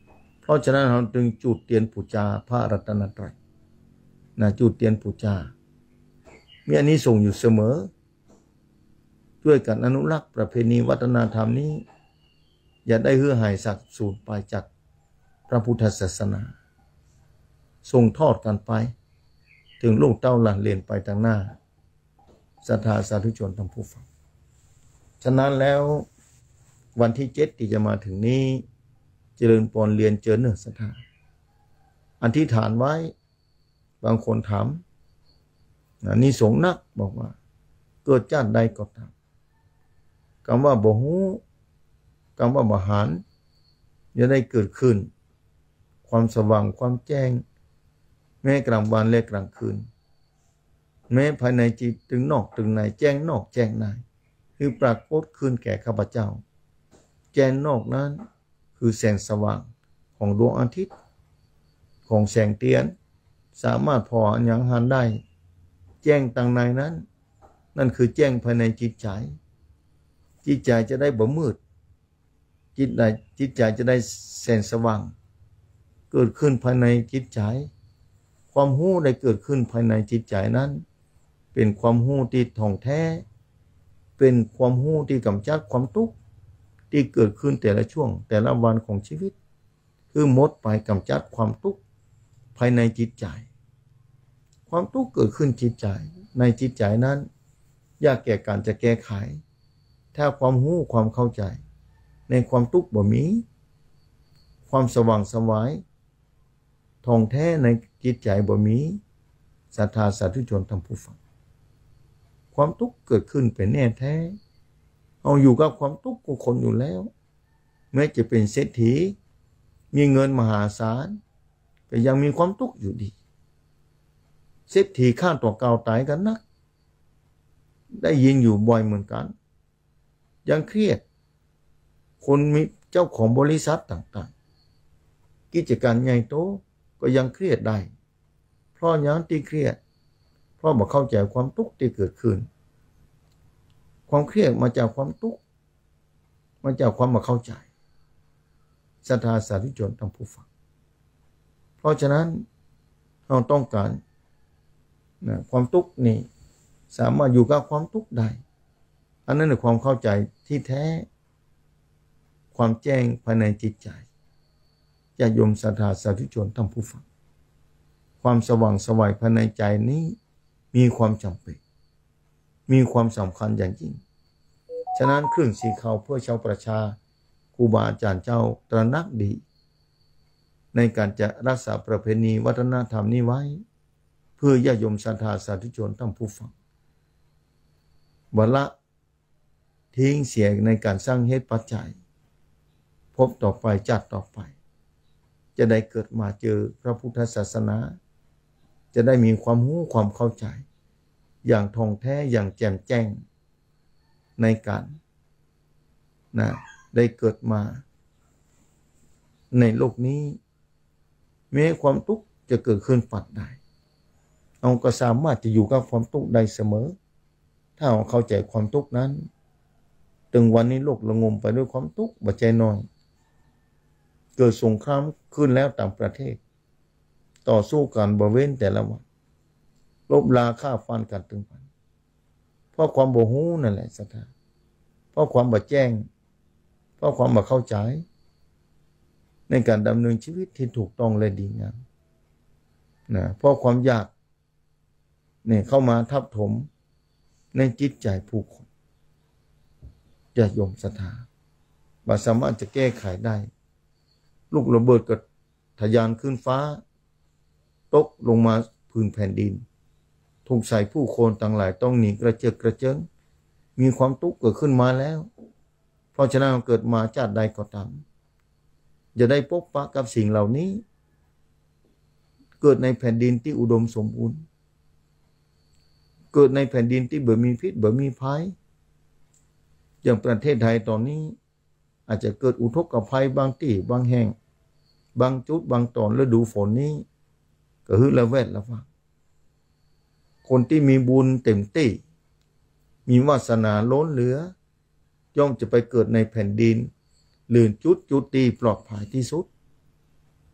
ราะฉะนั้นเราจึงจุดเทียนบูชาพระรัตนตรัยนะจุดเทียนบูชามีอานิสงส์อยู่เสมอช่วยกันอนุรักษ์ประเพณีวัฒนธรรมนี้อย่าได้เหื่อหายสักสูญไปจากพระพุทธศาสนาส่งทอดกันไปถึงลูกเต้าหลานเลียนไปทางหน้าศรัทธาสาธุชนทั้งผู้ฟังฉะนั้นแล้ววันที่เจ็ดที่จะมาถึงนี้เจริญพรเรียนเจริญเนื้อศรัทธาอธิษฐานไว้บางคนถามนี่สงนักบอกว่าเกิดชาติใดก็ตามคำว่าบ่ฮู้คำว่าบ่หารจะได้เกิดขึ้นความสว่างความแจ้งแม้กลางวันและกลางคืนแม้ภายในจิตถึงนอกถึงในแจ้งนอกแจ้งในคือปรากฏขึ้นแก่ข้าพเจ้าแจ้งนอกนั้นคือแสงสว่างของดวงอาทิตย์ของแสงเทียนสามารถพออันยังหันได้แจ้งต่างในนั้นนั่นคือแจ้งภายในจิตใจจิตใจจะได้บ่มืดจิตใจจิตใจจะได้แสงสว่างเกิดขึ้นภายในจิตใจความรู้ได้เกิดขึ้นภายในจิตใจนั้นเป็นความรู้ที่ท่องแท้เป็นความรู้ที่กำจัดความทุกข์ที่เกิดขึ้นแต่ละช่วงแต่ละวันของชีวิตคือหมดไปกำจัดความทุกข์ภายในจิตใจความทุกข์เกิดขึ้นจิตใจในจิตใจนั้นยากแก่การจะแก้ไขถ้าความรู้ความเข้าใจในความทุกข์บ่มีความสว่างไสวท่องแท้ในจิตใจบ่มีศรัทธาสาธุชนทั้งผู้ฟังความทุกข์เกิดขึ้นเป็นแน่แท้เอาอยู่กับความทุกข์ของคนอยู่แล้วแม้จะเป็นเศรษฐีมีเงินมหาศาลก็ยังมีความทุกข์อยู่ดีเศรษฐีฆ่าตัวเก่าตายกันนักได้ยินอยู่บ่อยเหมือนกันยังเครียดคนมีเจ้าของบริษัทต่างๆกิจการใหญ่โตก็ยังเครียดได้เพราะยังที่เครียดเพราะบ่เข้าใจความทุกข์ที่เกิดขึ้นความเครียดมาจากความทุกข์มาจากความบ่เข้าใจศรัทธาสาธุชนทั้งผู้ฟังเพราะฉะนั้นเราต้องการนะความทุกข์นี่สามารถอยู่กับความทุกข์ได้อันนั้นคือความเข้าใจที่แท้ความแจ้งภายในจิตใจญาติโยมศรัทธาสาธุชนทั้งผู้ฟังความสว่างไสวภายในใจนี้มีความจำเป็นมีความสำคัญอย่างยิ่งฉะนั้นเครื่องสีขาวเพื่อชาวประชาครูบาอาจารย์เจ้าตระหนักดีในการจะรักษาประเพณีวัฒนธรรมนี้ไว้เพื่อญาติโยมศรัทธาสาธุชนทั้งผู้ฟังบ่ละทิ้งเสียในการสร้างเหตุปัจจัยพบต่อไปจัดต่อไปจะได้เกิดมาเจอพระพุทธศาสนาจะได้มีความรู้ความเข้าใจอย่างท่องแท้อย่างแจ่มแจ้งในการนะได้เกิดมาในโลกนี้แม้ความทุกข์จะเกิดขึ้นปัดใดเราก็สามารถจะอยู่กับความทุกข์ได้เสมอถ้าเราเข้าใจความทุกข์นั้นถึงวันนี้โลกระงมไปด้วยความทุกข์บ่ใจน้อยเกิดสงครามขึ้นแล้วต่างประเทศต่อสู้กันบริเวณแต่ละวันลบลาฆ่าฟันกันตึงพันเพราะความบ่ฮู้นั่นแหละศรัทธาเพราะความบ่แจ้งเพราะความบ่เข้าใจในการดำเนินชีวิตที่ถูกต้องและดีงามนะเพราะความอยากเนี่ยเข้ามาทับถมในจิตใจผู้คนญาติโยมศรัทธาบ่สามารถจะแก้ไขได้ลูกระเบิดก็ทะยานขึ้นฟ้าตกลงมาพื้นแผ่นดินถูกใส่ผู้คนต่างหลายต้องหนีกระเจิดกระเจิงมีความทุกข์เกิดขึ้นมาแล้วเพราะฉะนั้นเกิดมาชาติใดก็ตามจะได้พบปะกับสิ่งเหล่านี้เกิดในแผ่นดินที่อุดมสมบูรณ์เกิดในแผ่นดินที่บ่มีพิษบ่มีภัยอย่างประเทศไทยตอนนี้อาจจะเกิดอุทกภัยบางที่บางแห่งบางจุดบางตอนฤดูฝนนี้ก็ฮึละแวดละฟังคนที่มีบุญเต็มที่มีวาสนาล้นเหลือย่อมจะไปเกิดในแผ่นดินลื่นจุดจุดที่ปลอดภัยที่สุด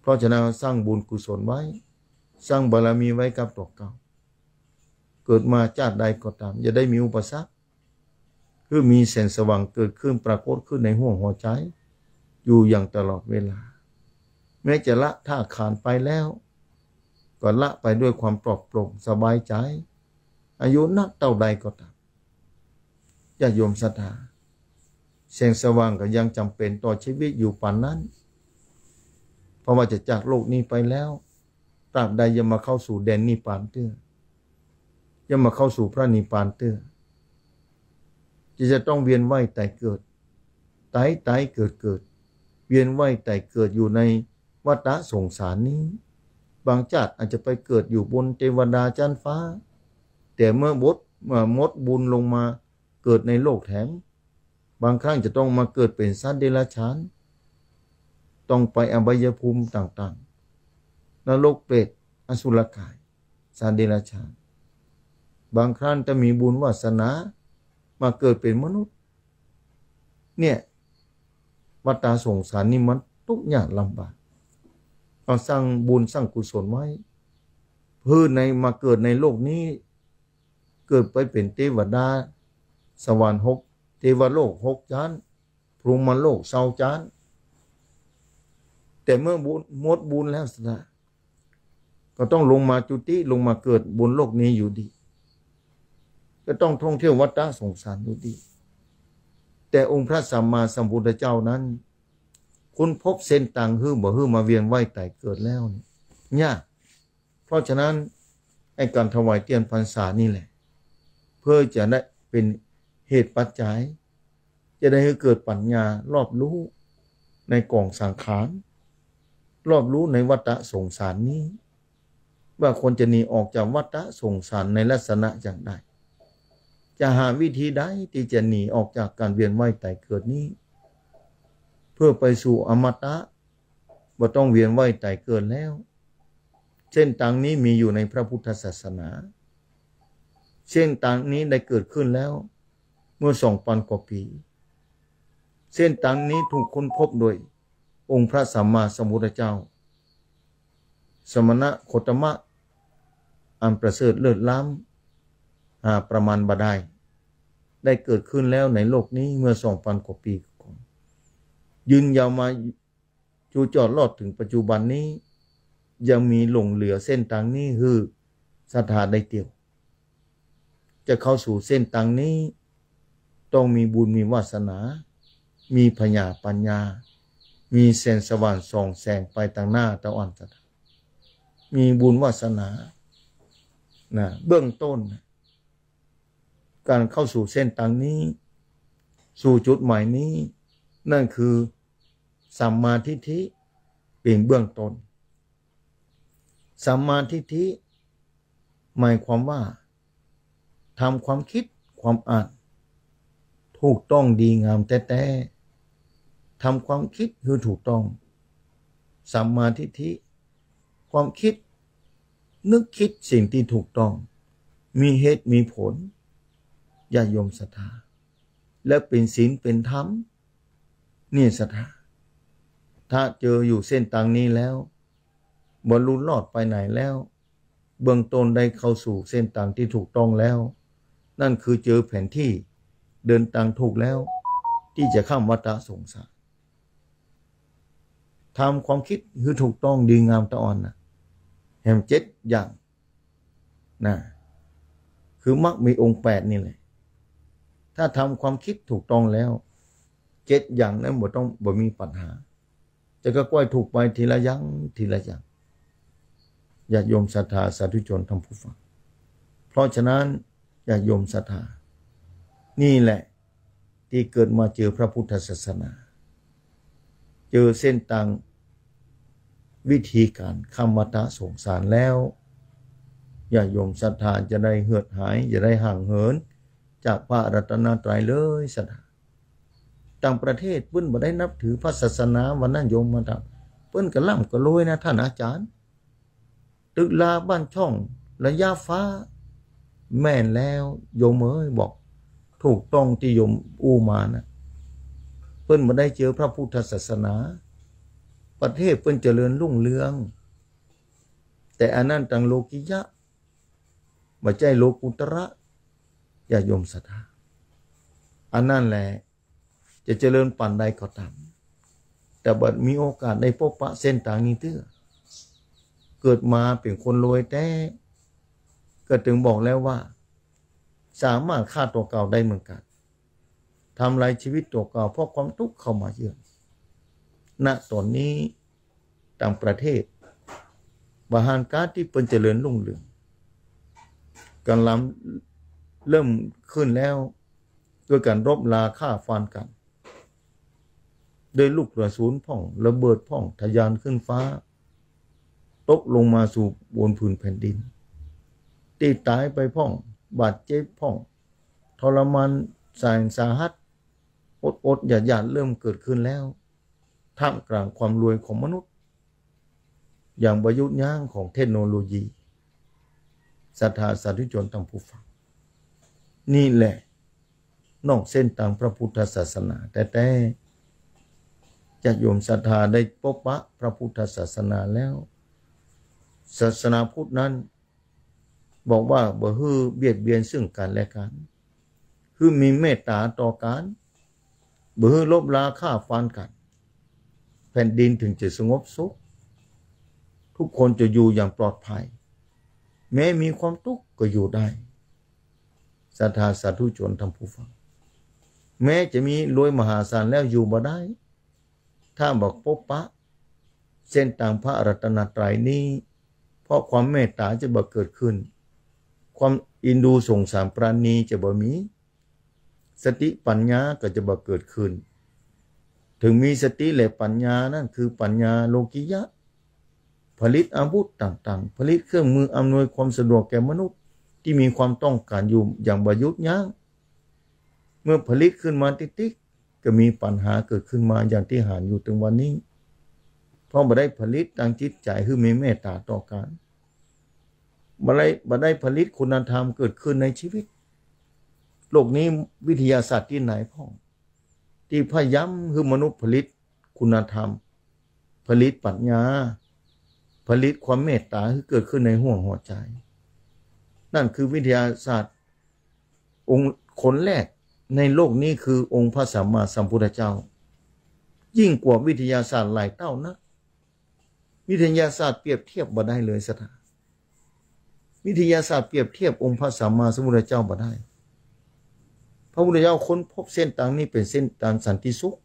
เพราะฉะนั้นสร้างบุญกุศลไว้สร้างบารมีไว้กับตัวเก่าเกิดมาชาติใดก็ตามอย่าได้มีอุปสรรคคือมีแสงสว่างเกิดขึ้นปรากฏขึ้นในหัวหัวใจอยู่อย่างตลอดเวลาแม้จะละท่าขานไปแล้วก็ละไปด้วยความปลอดโปร่งสบายใจอายุนักเท่าใดก็ตามญาติโยมศรัทธาแสงสว่างก็ยังจำเป็นต่อชีวิตอยู่ป่านนั้นเพราะว่าจะจากโลกนี้ไปแล้วตราบใดยังมาเข้าสู่แดนนิพพานเตื้อยังมาเข้าสู่พระนิพพานเตื้อจะจะต้องเวียนว่ายตายเกิดตายตายเกิดเกิดเวียนว่ายตายเกิดอยู่ในวัฏสงสารนี้บางชาติอาจจะไปเกิดอยู่บนเทวดาชั้นฟ้าแต่เมื่อบดเมื่อมดบุญลงมาเกิดในโลกแถมบางครั้งจะต้องมาเกิดเป็นสัตว์เดรัจฉานต้องไปอบายภูมิต่างๆนรกเปรตอสุรกายสัตว์เดรัจฉานบางครั้งจะมีบุญวาสนามาเกิดเป็นมนุษย์เนี่ยวัฏสงสารนี่มันทุกข์ยากลำบากเอาสร้างบุญสร้างกุศลไว้เพื่อในมาเกิดในโลกนี้เกิดไปเป็นเทวดาสวรรค์หกเทวโลกหกจานพรหมโลกเศร้าจานแต่เมื่อบุญหมดบุญแล้วสินะก็ต้องลงมาจุติลงมาเกิดบนโลกนี้อยู่ดีก็ต้องท่องเที่ยววัฏสงสารอยู่ดีแต่องค์พระสัมมาสัมพุทธเจ้านั้นคุณพบเส้นต่างหื้อบ่หื้อมาเวียนว่ายตายเกิดแล้วเนี่ยยากเพราะฉะนั้นไอ้การถวายเทียนพรรษานี่แหละเพื่อจะได้เป็นเหตุปัจจัยจะได้ให้เกิดปัญญารอบรู้ในกองสังขารรอบรู้ในวัฏสงสารนี้ว่าคนจะหนีออกจากวัฏสงสารในลักษณะอย่างใดจะหาวิธีใดที่จะหนีออกจากการเวียนว่ายตายเกิดนี้เพื่อไปสู่อมตะบ่ต้องเวียนว่ายตายเกิดแล้วเส้นทางนี้มีอยู่ในพระพุทธศาสนาเส้นทางนี้ได้เกิดขึ้นแล้วเมื่อสองพันกว่าปีเส้นทางนี้ถูกค้นพบโดยองค์พระสัมมาสัมพุทธเจ้าสมณะโคตมะอันประเสริฐเลิศล้ำหาประมาณบ่ได้ได้เกิดขึ้นแล้วในโลกนี้เมื่อสองพันกว่าปีก่อนยืนยาวมาจูจอดรอดถึงปัจจุบันนี้ยังมีหลงเหลือเส้นทางนี้คือศรัทธาได้เตียวจะเข้าสู่เส้นทางนี้ต้องมีบุญมีวาสนามีพญาปัญญามีแสงสว่างส่องแสงไปทางหน้าตะวันศรัทธามีบุญวาสนานะเบื้องต้นการเข้าสู่เส้นทางนี้สู่จุดหมายนี้นั่นคือสัมมาทิฏฐิเป็นเบื้องต้นสัมมาทิฏฐิหมายความว่าทำความคิดความอ่านถูกต้องดีงามแต่แต่ทำความคิดคือถูกต้องสัมมาทิฏฐิความคิดนึกคิดสิ่งที่ถูกต้องมีเหตุมีผลญาติโยมศรัทธาและเป็นศีลเป็นธรรมนี่ศรัทธาถ้าเจออยู่เส้นทางนี้แล้วบรรลุรอดไปไหนแล้วเบื้องต้นได้เข้าสู่เส้นทางที่ถูกต้องแล้วนั่นคือเจอแผนที่เดินทางถูกแล้วที่จะข้ามวัฏสงสารทำความคิดคือถูกต้องดีงามตะอ่อนนะแห่งเจ็ดอย่างนะคือมรรคมีองค์แปดนี่แหละถ้าทำความคิดถูกต้องแล้วเจ็ดอย่างนั้นบ่ต้องบ่มีปัญหาจะก็ก้อยถูกไปทีละอย่างทีละอย่างญาติโยมศรัทธาสาธุชนท่านผู้ฟังเพราะฉะนั้นญาติโยมศรัทธานี่แหละที่เกิดมาเจอพระพุทธศาสนาเจอเส้นทางวิธีการข้ามวัฏสงสารแล้วญาติโยมศรัทธาจะได้เหือดหายจะได้ห่างเหินจากพระรัตนตรัยเลยศรัทธาต่างประเทศเพิ่นบ่ได้นับถือพระศาสนาวันนั้นโยมมาทำเพิ่นกระล่ำกระโรยนะท่านอาจารย์ตึกลาบ้านช่องระยะฟ้าแม่นแล้วโยมเอ้ยบอกถูกต้องที่โยมอู้มานะเพิ่นบ่ได้เจอพระพุทธศาสนาไปประเทศเพิ่นเจริญรุ่งเรืองแต่อันนั้นต่างโลกิยะบ่ใจโลกุตระอย่ายมศรัทธาอันนั้นแหละจะเจริญปันใดก็ตามแต่บัดมีโอกาสได้พบปะเส้นทางนี้เตื้อเกิดมาเป็นคนรวยแต่ก็ถึงบอกแล้วว่าสามารถฆ่าตัวเก่าได้เหมือนกันทำลายชีวิตตัวเก่าเพราะความทุกข์เข้ามาเยือนณตอนนี้ต่างประเทศบาหารการที่เป็นเจริญรุ่งเรืองกำลังเริ่มขึ้นแล้วด้วยการรบราฆ่าฟันกันโดยลูกกระสุนพ่องระเบิดพ่องทะยานขึ้นฟ้าตกลงมาสู่บนพื้นแผ่นดินตีตายไปพ่องบาดเจ็บพ่องทรมานแสนสาหัสอดอดหยาดหยาดเริ่มเกิดขึ้นแล้วท่ามกลางความรวยของมนุษย์อย่างประยุทธ์ย่างของเทคโนโลยีศรัทธาสาธุชนทั้งผู้ฟังนี่แหละนอกเส้นทางพระพุทธศาสนาแต่แต่ญาติโยมศรัทธาได้พบปะพระพุทธศาสนาแล้วศาสนาพุทธนั้นบอกว่าบ่ฮือเบียดเบียนซึ่งกันและกันคือมีเมตตาต่อกันบ่ฮือลบราฆ่าฟันกันแผ่นดินถึงจะสงบสุขทุกคนจะอยู่อย่างปลอดภัยแม้มีความทุกข์ก็อยู่ได้ศรัทธาสาธุชนทั้งผู้ฟังแม้จะมีรวยมหาศาลแล้วอยู่บ่ได้ถ้าบอกพบปะเส้นทางพระรัตนตรัยนี้เพราะความเมตตาจะบ่เกิดขึ้นความอินดูสงสารปราณีจะบ่มีสติปัญญาก็จะบ่เกิดขึ้นถึงมีสติและปัญญานั่นคือปัญญาโลกิยะผลิตอาวุธต่างๆผลิตเครื่องมืออำนวยความสะดวกแก่มนุษย์ที่มีความต้องการอยู่อย่างบ่หยุดยั้งเมื่อผลิตขึ้นมาติ๊กๆก็มีปัญหาเกิดขึ้นมาอย่างที่หานอยู่ถึงวันนี้เพราะบ่ได้ผลิตทางจิตใจคือมีเมตตาต่อกันบ่ได้บ่ได้ผลิตคุณธรรมเกิดขึ้นในชีวิตโลกนี้วิทยาศาสตร์ที่ไหนพ่องที่พยายามคือมนุษย์ผลิตคุณธรรมผลิตปัญญาผลิตความเมตตาที่เกิดขึ้นในหัวหัวใจนั่นคือวิทยาศาสตร์องค์คนแรกในโลกนี้คือองค์พระสัมมาสัมพุทธเจ้ายิ่งกว่าวิทยาศาสตร์หลายเท่านะวิทยาศาสตร์เปรียบเทียบบ่ได้เลยสถาวิทยาศาสตร์เปรียบเทียบองค์พระสัมมาสัมพุทธเจ้าบ่ได้พระพุทธเจ้าค้นพบเส้นทางนี้เป็นเส้นทางสันติสุข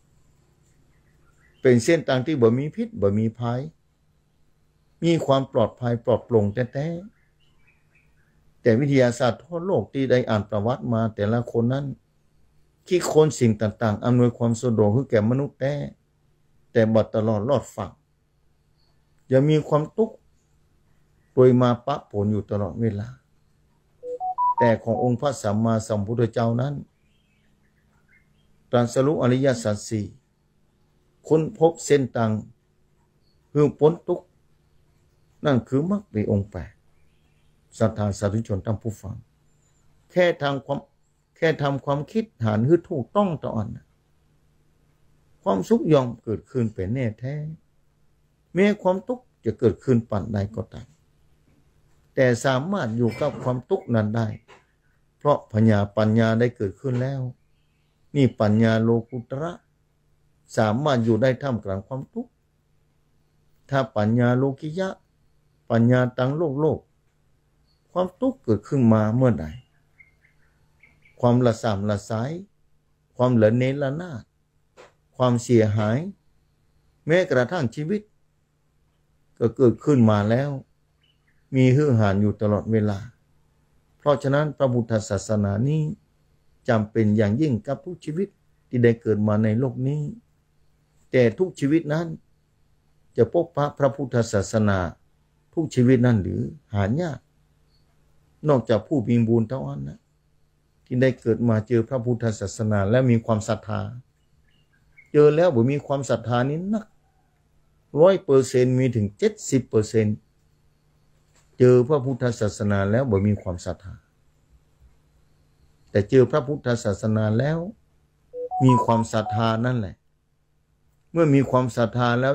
เป็นเส้นทางที่บ่มีพิษบ่มีภัยมีความปลอดภัยปลอดโปร่งแต่แต่แต่วิทยาศาสตร์ทั่วโลกที่ได้อ่านประวัติมาแต่ละคนนั้นคิดค้นสิ่งต่างๆอำนวยความสะดวกให้แก่มนุษย์แต่แต่บ่ตลอดรอดฝั่งอย่ามีความทุกข์โดยมาปะปนอยู่ตลอดเวลาแต่ขององค์พระสัมมาสัมพุทธเจ้านั้นตรัสรู้อริยสัจสี่ค้นพบเส้นทางเพื่อพ้นทุกข์นั่นคือมรรคในองค์แปดศรัทธาสาธุชนทั้งผู้ฟังแค่ทางความแค่ทำความคิดหารให้ถูกต้องต่ออันความสุขยอมเกิดขึ้นเป็นแน่แท้แม้ความทุกข์จะเกิดขึ้นปานใดก็ตามแต่สามารถอยู่กับความทุกข์นั้นได้เพราะปัญญาปัญญาได้เกิดขึ้นแล้วนี่ปัญญาโลกุตระสามารถอยู่ได้ท่ามกลางความทุกข์ถ้าปัญญาโลกิยะปัญญาตังโลกโลกความทุกข์เกิดขึ้นมาเมื่อใดความละสามละสายความเหลอเนระนาดความเสียหายแม้กระทั่งชีวิตก็เกิดขึ้นมาแล้วมีหื้อหาญอยู่ตลอดเวลาเพราะฉะนั้นพระพุทธศาสนานี้จำเป็นอย่างยิ่งกับทุกชีวิตที่ได้เกิดมาในโลกนี้แต่ทุกชีวิตนั้นจะพบพระพระพุทธศาสนาทุกชีวิตนั้นหรือหายากนอกจากผู้มีบุญเท่านั้นนะที่ได้เกิดมาเจอพระพุทธศาสนาและมีความศรัทธาเจอแล้วบ่มีความศรัทธานี้นักร้อยเปอร์เซ็นต์มีถึงเจ็ดสิบเปอร์เซ็นต์เจอพระพุทธศาสนาแล้วบ่มีความศรัทธาแต่เจอพระพุทธศาสนาแล้วมีความศรัทธานั่นแหละเมื่อมีความศรัทธาแล้วย่อม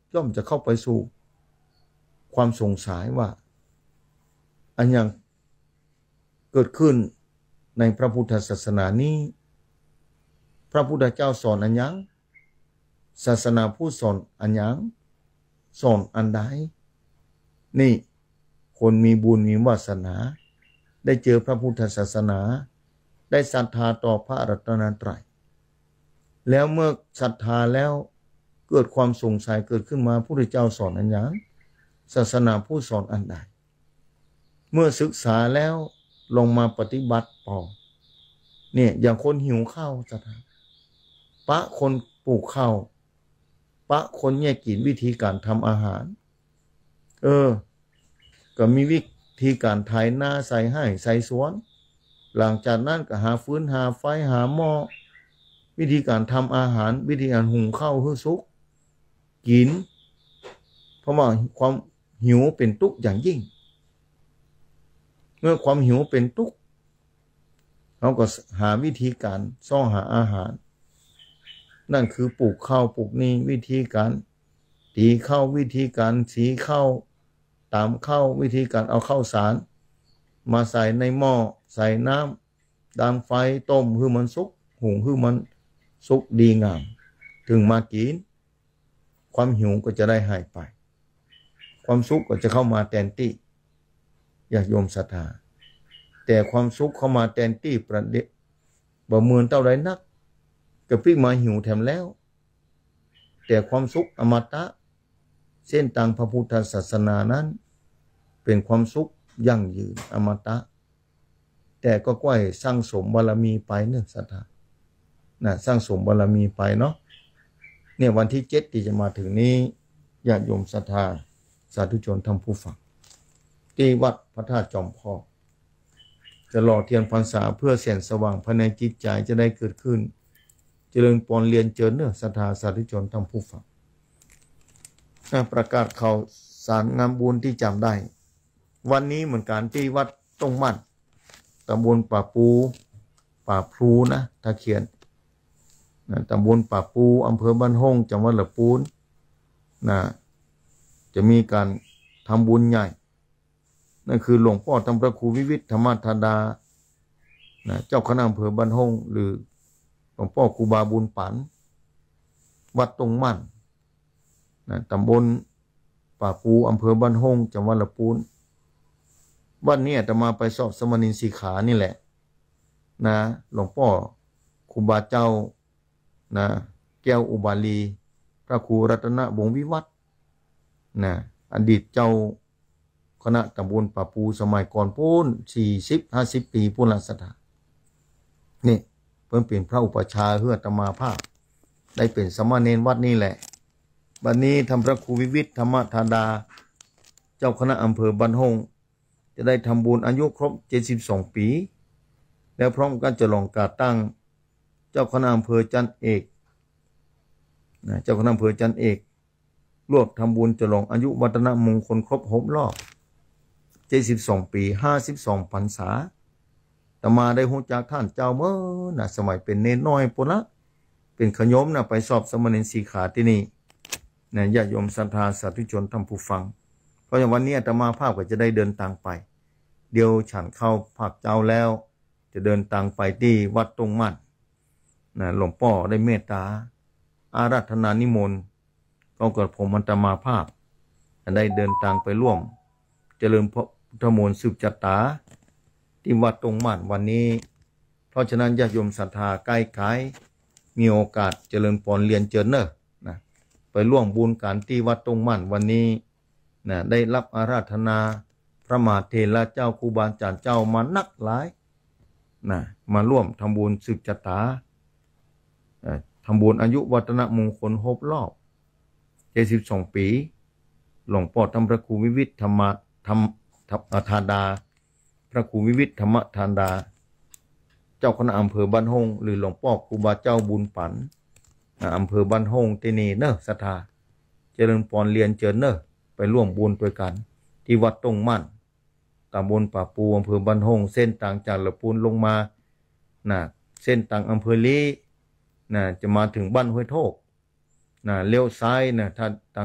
ย่อมจะเข้าไปสู่ความสงสัยว่าอันยังเกิดขึ้นในพระพุทธศาสนานี้พระพุทธเจ้าสอนอันยังศาสนาผู้สอนอันยังสอนอันใดนี่คนมีบุญมีวาสนาได้เจอพระพุทธศาสนาได้ศรัทธาต่อพระรัตนตรัยแล้วเมื่อศรัทธาแล้วเกิดความสงสัยเกิดขึ้นมาพระพุทธเจ้าสอนอันยังศาสนาผู้สอนอันใดเมื่อศึกษาแล้วลงมาปฏิบัติต่อเนี่ยอย่างคนหิวข้าวจะทำปะคนปลูกข้าวปะคนแยกกินวิธีการทำอาหารเออก็มีวิธีการไถนาใส่ให้ใส่สวนหลังจากนั้นก็หาฟืนหาไฟหาหม้อวิธีการทำอาหารวิธีการหุงข้าวให้สุกกินเพราะว่าความหิวเป็นทุกข์อย่างยิ่งเมื่อความหิวเป็นทุกข์เขาก็หาวิธีการซ่อหาอาหารนั่นคือปลูกข้าวปลูกนี่วิธีการตีข้าววิธีการสีข้าวตามข้าววิธีการเอาข้าวสารมาใส่ในหม้อใส่น้ำดามไฟต้มให้มันสุกหุงให้มันสุกดีงามถึงมากินความหิวก็จะได้หายไปความสุขก็จะเข้ามาแทนที่ญาติโยมศรัทธาแต่ความสุขเข้ามาแทนที่ประเดบ่เมือนเท่าไรนักกระพริกมาหิวแถมแล้วแต่ความสุขอมตะเส้นทางพระพุทธศาสนานั้นเป็นความสุขยั่งยืนอมตะแต่ก็ก้อยสร้างสมบารมีไปเนื่องศรัทธานะสร้างสมบารมีไปเนาะเนี่ยวันที่เจ็ดที่จะมาถึงนี้ญาติโยมศรัทธาสาธุชนท่านผู้ฟังที่วัดพระธาตุจอมพอกจะหล่อเทียนพรรษาเพื่อแสงสว่างภายในจิตใจจะได้เกิดขึ้นเจริญปอนเรียนเจริญเนื้อศรัทธาสาธุชนท่านผู้ฟังประกาศข่าวสารงานบุญที่จำได้วันนี้เหมือนกันที่วัดตรงมั่นตำบลป่าปูป่าพลูนะตะเคียนนะตำบลป่าปูอำเภอบ้านห้องจังหวัดลำพูนนะจะมีการทำบุญใหญ่นั่นคือหลวงพ่อธรรมพระครูวิวิทธรรมธาดานะเจ้าคณะอำเภอบ้านห้องหรือหลวงพ่อครูบาบุญปันวัดตรงมั่นนะตำบลป่าปูอำเภอบ้านห้องจังหวัดลำพูนวันนี้จะมาไปสอบสมณีสีขานี่แหละนะหลวงพ่อครูบาเจ้านะแก้วอุบาลีพระครูรัตนวงศ์วิวัฒน์นะอดีตเจ้าคณะตำบลป่าปูสมัยก่อนพูนสี่สิบห้าสิบปีพูนลักษณะนี่เพิ่งเป็นพระอุปชาเพื่อตมาภาพได้เป็นสมณเณรวัดนี่แหละบัดนี้ทำพระครูวิวิทธรรมธาดาเจ้าคณะอำเภอบ้านห้องจะได้ทำบุญอายุครบเจ็ดสิบสองปีแล้วพร้อมกันจะลงการตั้งเจ้าคณะอำเภอจันเอกนะเจ้าคณะอำเภอจันเอกรวบทำบุญจะลงอายุวัฒนมงคลครบหกรอบเจ็ดสิบสองปีห้าสิบสองพรรษาแต่มาได้หูจากท่านเจ้าเมื่อนะสมัยเป็นเนนน้อยปุละเป็นขยมนะไปสอบสมณีสีขาที่นี่นะญาติโยมศรัทธาสาธุชนท่านผู้ฟังเพราะอย่างวันนี้อาตมาภาพก็จะได้เดินทางไปเดี๋ยวฉันเข้าภาคเจ้าแล้วจะเดินทางไปที่วัดตรงมั่นนะหลวงพ่อได้เมตตาอาราธนานิมนต์ก็เกิดผมอาตมาภาพจะได้เดินทางไปร่วมเจริญพระพุทธมนต์สืบจัตตาที่วัดตรงมั่นวันนี้เพราะฉะนั้นญาติโยมศรัทธาใกล้ไกลมีโอกาสเจริญปอนเรียนเจริญเนอะนะไปร่วมบุญการที่วัดตรงมั่นวันนี้นะได้รับอาราธนาพระมหาเถระเจ้าครูบาอาจารย์เจ้ามานักหลายนะมาร่วมทำบุญสืบจัตตาทำบุญอายุวัฒนมงคลหกรอบเจ็ดสิบสองปีหลวงพ่อธรรมพระครูวิวิทธรรมธรรมธาดาพระครูวิวิทธรรมธาดาเจ้าคณะอำเภอบ้านห้องหรือหลวงพ่อครูบาเจ้าบุญปันอำเภอบ้านห้องที่นี่เนอะศรัทธาเจริญปอนเรียนเจริญเนอะไปร่วมบุญด้วยกันที่วัดตรงมั่นตำบลป่าปูอำเภอบ้านห้องเส้นต่างจากลำพูนลงมานะเส้นต่างอำเภอลีนะจะมาถึงบ้านห้วยโทกนะเลี้ยวซ้ายนะถ้าทาง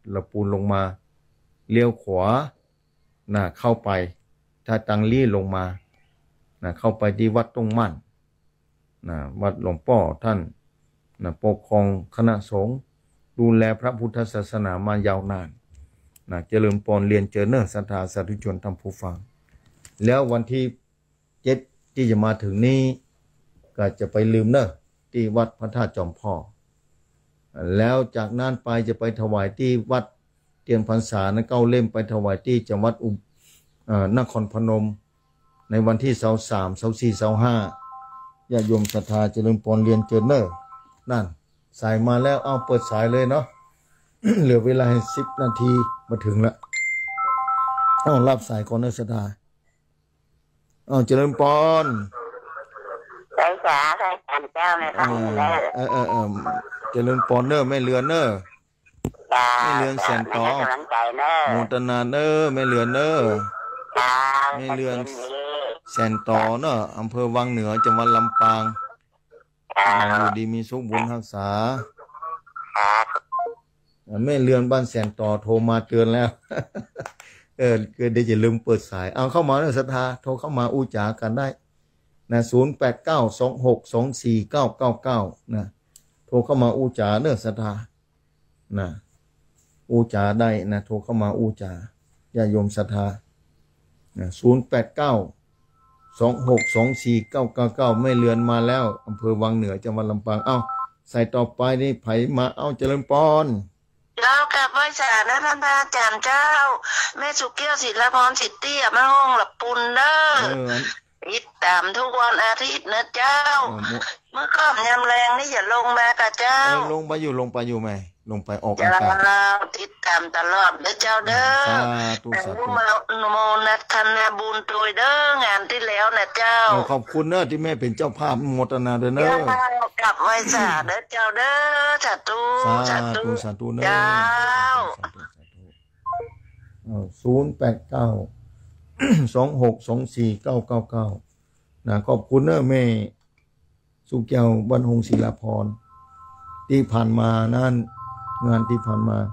ละปูนลงมาเลี้ยวขวานะเข้าไปถ้าตังลี่ลงมานะเข้าไปที่วัดตรงมั่นนะวัดหลวงพ่อท่านนะปกครองคณะสงฆ์ดูแลพระพุทธศาสนามายาวนานนะเจริญปอนเรียนเจอเนอร์ศรัทธาสาธุชนทำผู้ฟังแล้ววันที่เจ็ดที่จะมาถึงนี้ก็จะไปลืมเนอะที่วัดพระธาตุจอมพ่อแล้วจากนั้นไปจะไปถวายที่วัดเตียนพรรษานะเก้าเล่มไปถวายที่จังหวัดอุบนครพนมในวันที่เสาร์สามเสาร์สี่เสาร์ห้าญาติโยมศรัทธาเจริญปอนเรียนเจอเนอร์นั่นสายมาแล้วเอาเปิดสายเลยเนาะ เหลือเวลาให้สิบนาทีมาถึงแล้วเอารับสายก่อนนะศรัทธาเอาเจริญปอนใช่จ้าใช่จ้าเจ้าไม่ฟังเลยเออเออเออเจริญปอนเนอร์ไม่เลือนเนอร์ไม่เลือนแสนต่อโมตนาเนอร์ไม่เลือนเนอร์ไม่เลือนแสนต่อเนอร์อำเภอวังเหนือจังหวัดลำปางอยู่ดีมีสุขบุญรักษาแม่เลือนบ้านแสนต่อโทรมาเตือนแล้วเออเกิดได้จะลืมเปิดสายเอาเข้ามาเนอศรัทธาโทรเข้ามาอู้จ๋ากันได้นะศูนย์แปดเก้าสองหกสองสี่เก้าเก้าเก้านะโทรเข้ามาอู้จ๋าเนอศรัทธานะอู้จ๋าได้นะโทรเข้ามาอู้จ๋าญาติโยมศรัทธานะศูนย์แปดเก้าสองหกสองสี่เก้าเก้าเก้าไม่เลือนมาแล้วอำเภอวังเหนือจังหวัดลำปางเอ้าใส่ต่อไปนี่ไผมาเอาเจริญปอนเจ้ากับไหว้สานะท่านพระอาจารย์เจ้าแม่สุเกี้ยวศิลปพรสิทธิ์เตี้ยมาห้องหลับปุนเด้อติดตามทุกวันอาทิตย์นะเจ้าเมื่อก่อนยำแรงนี่อย่าลงมากับเจ้าลงไปอยู่ลงไปอยู่ไหมลงไปออกอากาศติดตามตลอดเด้อเจ้าเด้อแต่รู้มาโมนัดคณะบุญตัวยเด้องานที่แล้วนะเจ้าขอบคุณเนอะที่แม่เป็นเจ้าภาพโมทนาเด้อเนอะกลับไหว้สาเด้อเจ้าเด้อสาธุสาธุสาธุเนอะเจ้าศูนย์แปดเก้าสองหกสองสี่เก้าเก้าเก้านะขอบคุณเนอะแม่สุแก้วบรรหงศิลาพรที่ผ่านมานั่นงานที่ผ่านมา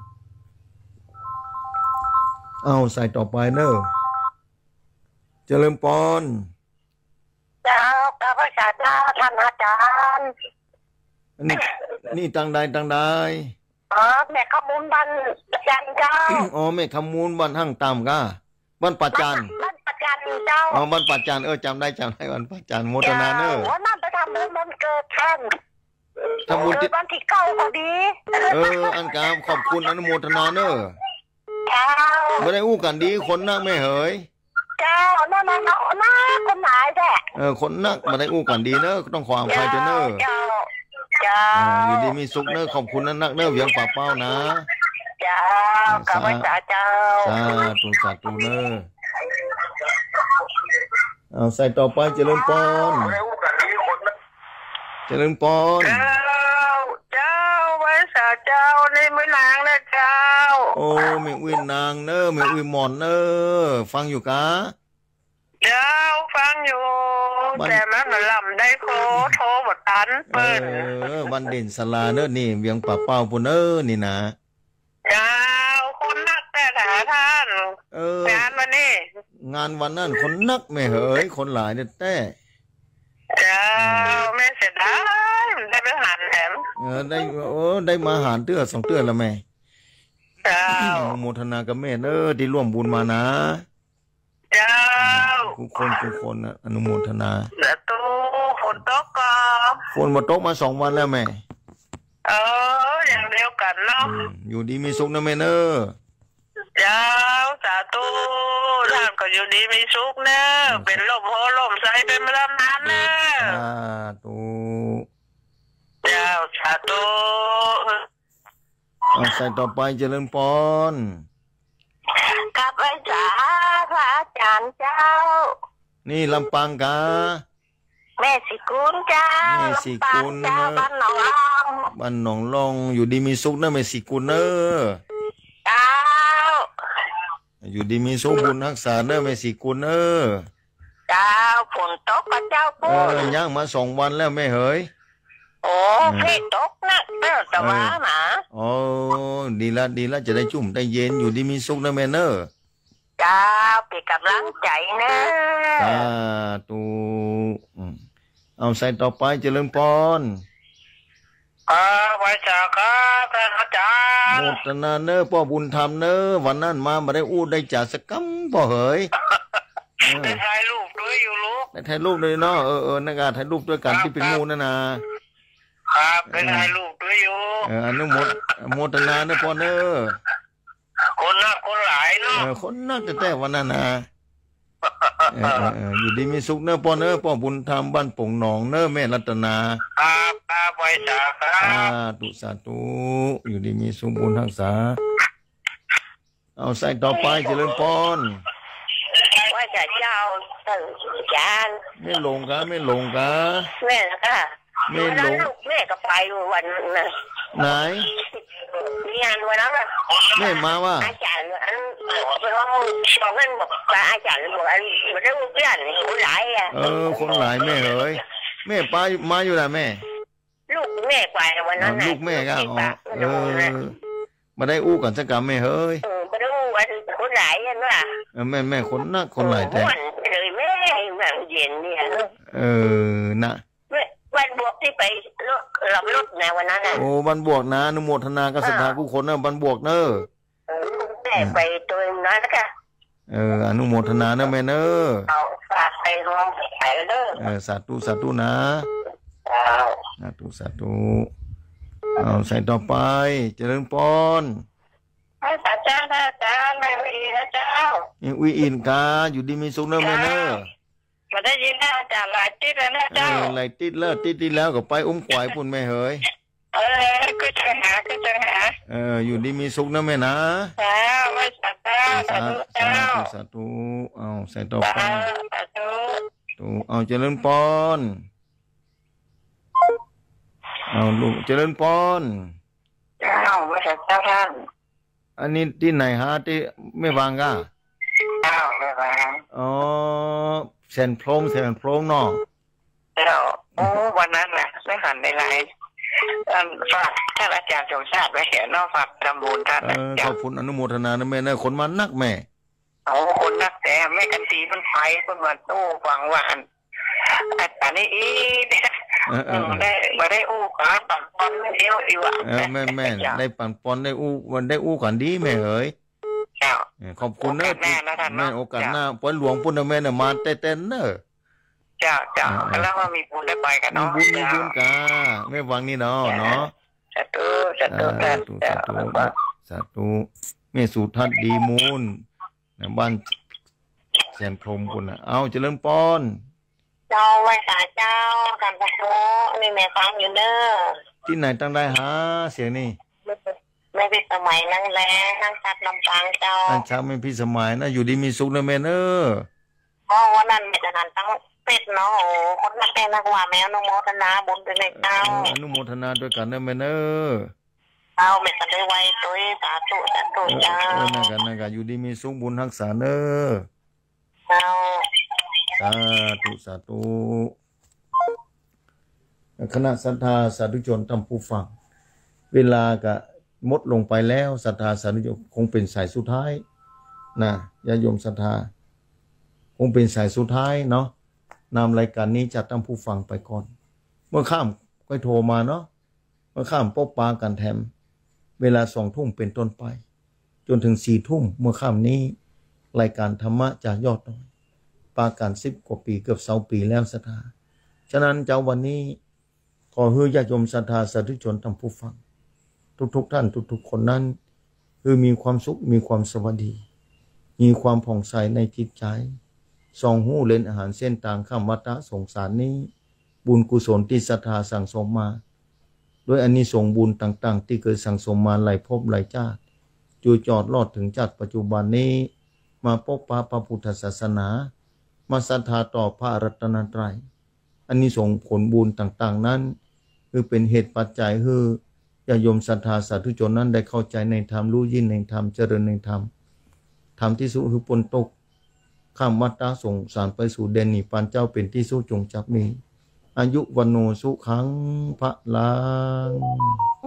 เอาใส่ต่อไปเนอะเจริญปอนเจ้าข้าพเจ้าท่านอาจารย์นี่นี่ตังใดตังใดอ๋อแม่ขมูลบ้านปัจจันเจ้าอ๋อแม่ขมูลบ้านห้างตามก้าบ้านปัจจันบ้านปัจจันเจ้าอ๋อบ้านปัจจันเออจำได้จำได้บ้านปัจจันโมทนาเนอะวันนั้นไปทำบุญวันเกิดท่านทำบุญวันที่เก้าพอดีเอออันกาขอบคุณอนุโมทนาเนอะไม่ได้อู้กันดีคนนักไม่เหยเจ้านั่นน่ะน่าคนหมายแท้เออคนนักไม่ได้อู้กันดีเนอะต้องขออภัยเนอะเจ้าเจ้าอยู่ดีมีสุขเนอะขอบคุณนักเนอะเวียงป่าเป้านะเจ้ากับพระเจ้าสาธุสาธุเนอะเอาใส่ต่อไปเจริญปอนเจริญปอนเจ้าเจ้าไว้สาเจ้าในมือนางนะเจ้าโอ้แม่อุ้ยนางเนอะแม่อุ้ยหมอนเนอะฟังอยู่กะเจ้าฟังอยู่แต่มันลำได้โคโทรบตันเปิ้นเออวันเด่นสลาเนอะนี่เวียงป่าเป้าปุ่นเนอะนี่นะเจ้าคนนักแต่หาท่านเอองานวันนี้งานวันนั้นคนนักไม่เหยคนหลายเนี่ยแต่เจ้าแม่เสียดายได้ไปหารแถมเออได้โอ้ได้มาหารเตื้อสองเตื้อแล้วแม่เจ้าโมทนากับแม่เนอะที่ร่วมบุญมานะเจ้าทุกคนทุกคนอนุโมทนาแล้วตู้ฝนตกก็ฝนมาตกมาสองวันแล้วแม่เอออย่างเดียวกันเนาะอยู่ดีมีสุขนะแม่เนอะเจ้าสาธุท่านก็อยู่ดีมีสุขเนอะเป็นลมโหลมใสเป็นลำน้ำเนอะสาธุเจ้าสาธุเอาใส่ต่อไปเจริญปอนกับไอ้จ๋าพระอาจารย์เจ้านี่ลำปางกาแม่สิกุลเจ้าแม่สิกุลเนอะบ้านหนองลองบ้านหนองลองอยู่ดีมีสุขเนอะแม่สิกุลเนอะเจ้าอยู่ดีมีสุขบุญรักษาเนอะแม่สิกุลเนอะเจ้าฝนตกกับเจ้าปูเออย่างมาสองวันแล้วแม่เหยโอ้พี่ตกนะเออแต่ว่าหมาอ๋อดีละดีละจะได้ชุ่มได้เย็นอยู่ดีมีสุขนะแม่เนอะจ้าเป็นกำลังใจนะสาธุเอาใส่ต่อไปเจริญพรครับไว้จ้าครับพระอาจารย์โมทนาเนอะพ่อบุญธรรมเนอะวันนั้นมาไม่ได้อู้ได้จ่าสกัมพ่อเหยได้ถ่ายรูปด้วยอยู่ลูกได้ถ่ายรูปด้วยเนาะเออเออนักการถ่ายรูปด้วยกันที่เป็นงูนั่นนะครับได้ถ่ายรูปด้วยอยู่เอออนุโมทโมทนาเนอะพ่อเนอะคนนักคนหลายเนาะเออคนนักแต่แต่วันนั้นนะเออเอออยู่ดีมีสุขเนอะพ่อเนอะพ่อบุญธรรมบ้านป่งหนองเนอะแม่รัตนาครับครับไว้จ้าครับสาธุสาธุอยู่ดีมีสุขบุญทักษาเอาใส่ต่อไปเจริญพรว่าจะเจ้าตื่นจานไม่ลงกะไม่ลงกะแม่นะค่ะไม่ลงแม่ก็ไปวันนั้นไหนมีงานวันนั้นอ่ะแม่มาว่าอาจารย์อันบอกบอกกันบอกว่าอาจารย์บอกอันมันเรื่องเพื่อนคนหลายอ่ะเออคนหลายแม่เอ๋ยแม่ป้ามาอยู่นะแม่ลูกแม่ไปวันนั้นลูกแม่ก็อ๋อเออมาได้อู้กันสักกรรมแม่เฮ้ยเออมาได้อู้กันคนหลายอ่ะนะเออแม่แม่คนนักคนหลายแต่เลยแม่แบบเย็นเนี่ยเออนะวันบวกที่ไปหลับรถในวันนั้นน่ะโอ้วันบวกนะอนุโมทนากับศรัทธาผู้คนนะวันบวกเนอะแม่ไปตัวนั้นนะคะเอออนุโมทนานะแม่เนอะเอาฝากไปรองไปเด้อเออสาธุสาธุนะสาธุสาธุเอาใส่ต่อไปเจริญพรพระอาจารย์พระอาจารย์ไม่วีนะเจ้ายังอุยอินกาอยู่ดีมีสุขนะแม่เนอะมาได้ยินนะอาจารย์หลายติดแล้วนะเจ้าหลายติดแล้วติดที่แล้วก็ไปอุ้มควายปุ่นแม่เฮ้ยเออก็จะหาก็จะหาเอออยู่ดีมีสุขนะแม่นะสาธุสาธุสาธุสาธุเอาใส่ต่อไปสาธุตูเอาเจริญพรเอาลูกเจริญพรเจ้าพระเจ้าท่านอันนี้ที่ไหนฮะที่ไม่วางก้าเจ้าไม่วางอ๋อเซนพรมเซนพรมเนาะเจ้าโอ้วันนั้นแหละได้หันในไลน์ฝากท่านอาจารย์จงชาติไว้เห็นนอกฝากดำบุญท่านขอบคุณอนุโมทนานะแม่นะคนมานักแม่โอ้คนนักแต่แม่กันตีมันไฟคนวันตู้ฟังหวานอาจารย์นี่อีได้มาได้อู้กันปั่นปอนไม่เดียวดีว่ะแม่แม่ได้ปั่นปอนได้อู้วันได้อู้กันดีแม่เอ๋ยขอบคุณเนอะแม่โอกาสหน้าปอยหลวงปุ่นแม่เนี่ยมาเต้นเนอะเจ้าเจ้าแล้วว่ามีบุญได้ไปกันเนาะมีบุญมีบุญกาแม่วังนี่เนาะเนาะสาธุสาธุสาธุสาธุสาธุแม่สุทัศน์ดีมูลบ้านแสนพรมปุ่นอ่ะเอาเจริญพรเจ้าไว้สาเจ้ากันไปโอ้มีแม่ฟังอยู่เด้อที่ไหนตั้งได้ฮะเสียงนี่ไม่พิสมัยนั่งแลนั่งชัดลำปางเจ้านั่งชัดไม่พิสมัยนะอยู่ดีมีสุขนะแม่เนอะเพราะว่านั่นไม่จะนั่นตั้งเป็ดเนาะโอ้คนนักแก่นักว่าแมวอนุโมทนาบุญเป็นเลขเจ้าอนุโมทนาด้วยกันนะแม่เนอะเอาเม็ดจะได้ไวตัวสาธุสาธุเจ้าเออนั่นกันนั่นกันอยู่ดีมีสุขบุญรักษาเนอะเอาสาธุสาธุคณะศรัทธาสาธุชนท่านผู้ฟังเวลากะมดลงไปแล้วศรัทธาสาธุชนคงเป็นสายสุดท้ายนะญาติโยมศรัทธาคงเป็นสายสุดท้ายเนาะนำรายการนี้จากท่านผู้ฟังไปก่อนเมื่อข้ามก็โทรมาเนาะเมื่อข้ามพบปากันแถมเวลาสองทุ่มเป็นต้นไปจนถึงสี่ทุ่มเมื่อข้ามนี้รายการธรรมะจากยอดน้อยปาการสิบกว่าปีเกือบสองปีแล้วศรัทธาฉะนั้นเจ้าวันนี้ขอให้ญาติโยมศรัทธาสาธุชนท่านผู้ฟังทุกๆท่านทุกๆคนนั้นคือมีความสุขมีความสวัสดีมีความผ่องใสในจิตใจส่องหูเล่นอาหารเส้นต่างข้ามวัฏสงสารนี้บุญกุศลที่ศรัทธาสั่งสมมาด้วยอานิสงส์บุญต่างๆที่เคยสั่งสมมาหลายภพหลายชาติจูจอดรอดถึงจัดปัจจุบันนี้มาพบปะพระพุทธศาสนามาศรัทธาต่อพระรัตนตรัยอานิสงส์ผลบุญต่างๆนั้นคือเป็นเหตุปัจจัยให้ญาติโยมศรัทธาสาธุชนนั้นได้เข้าใจในธรรมรู้ยิ่งในธรรมเจริญในธรรมธรรมที่สุดคือปนตกข้ามวัฏสงสารไปสู่แดนนิพพานเจ้าเป็นที่สุดจงจักมีอายุวันโนสุขังพระลัง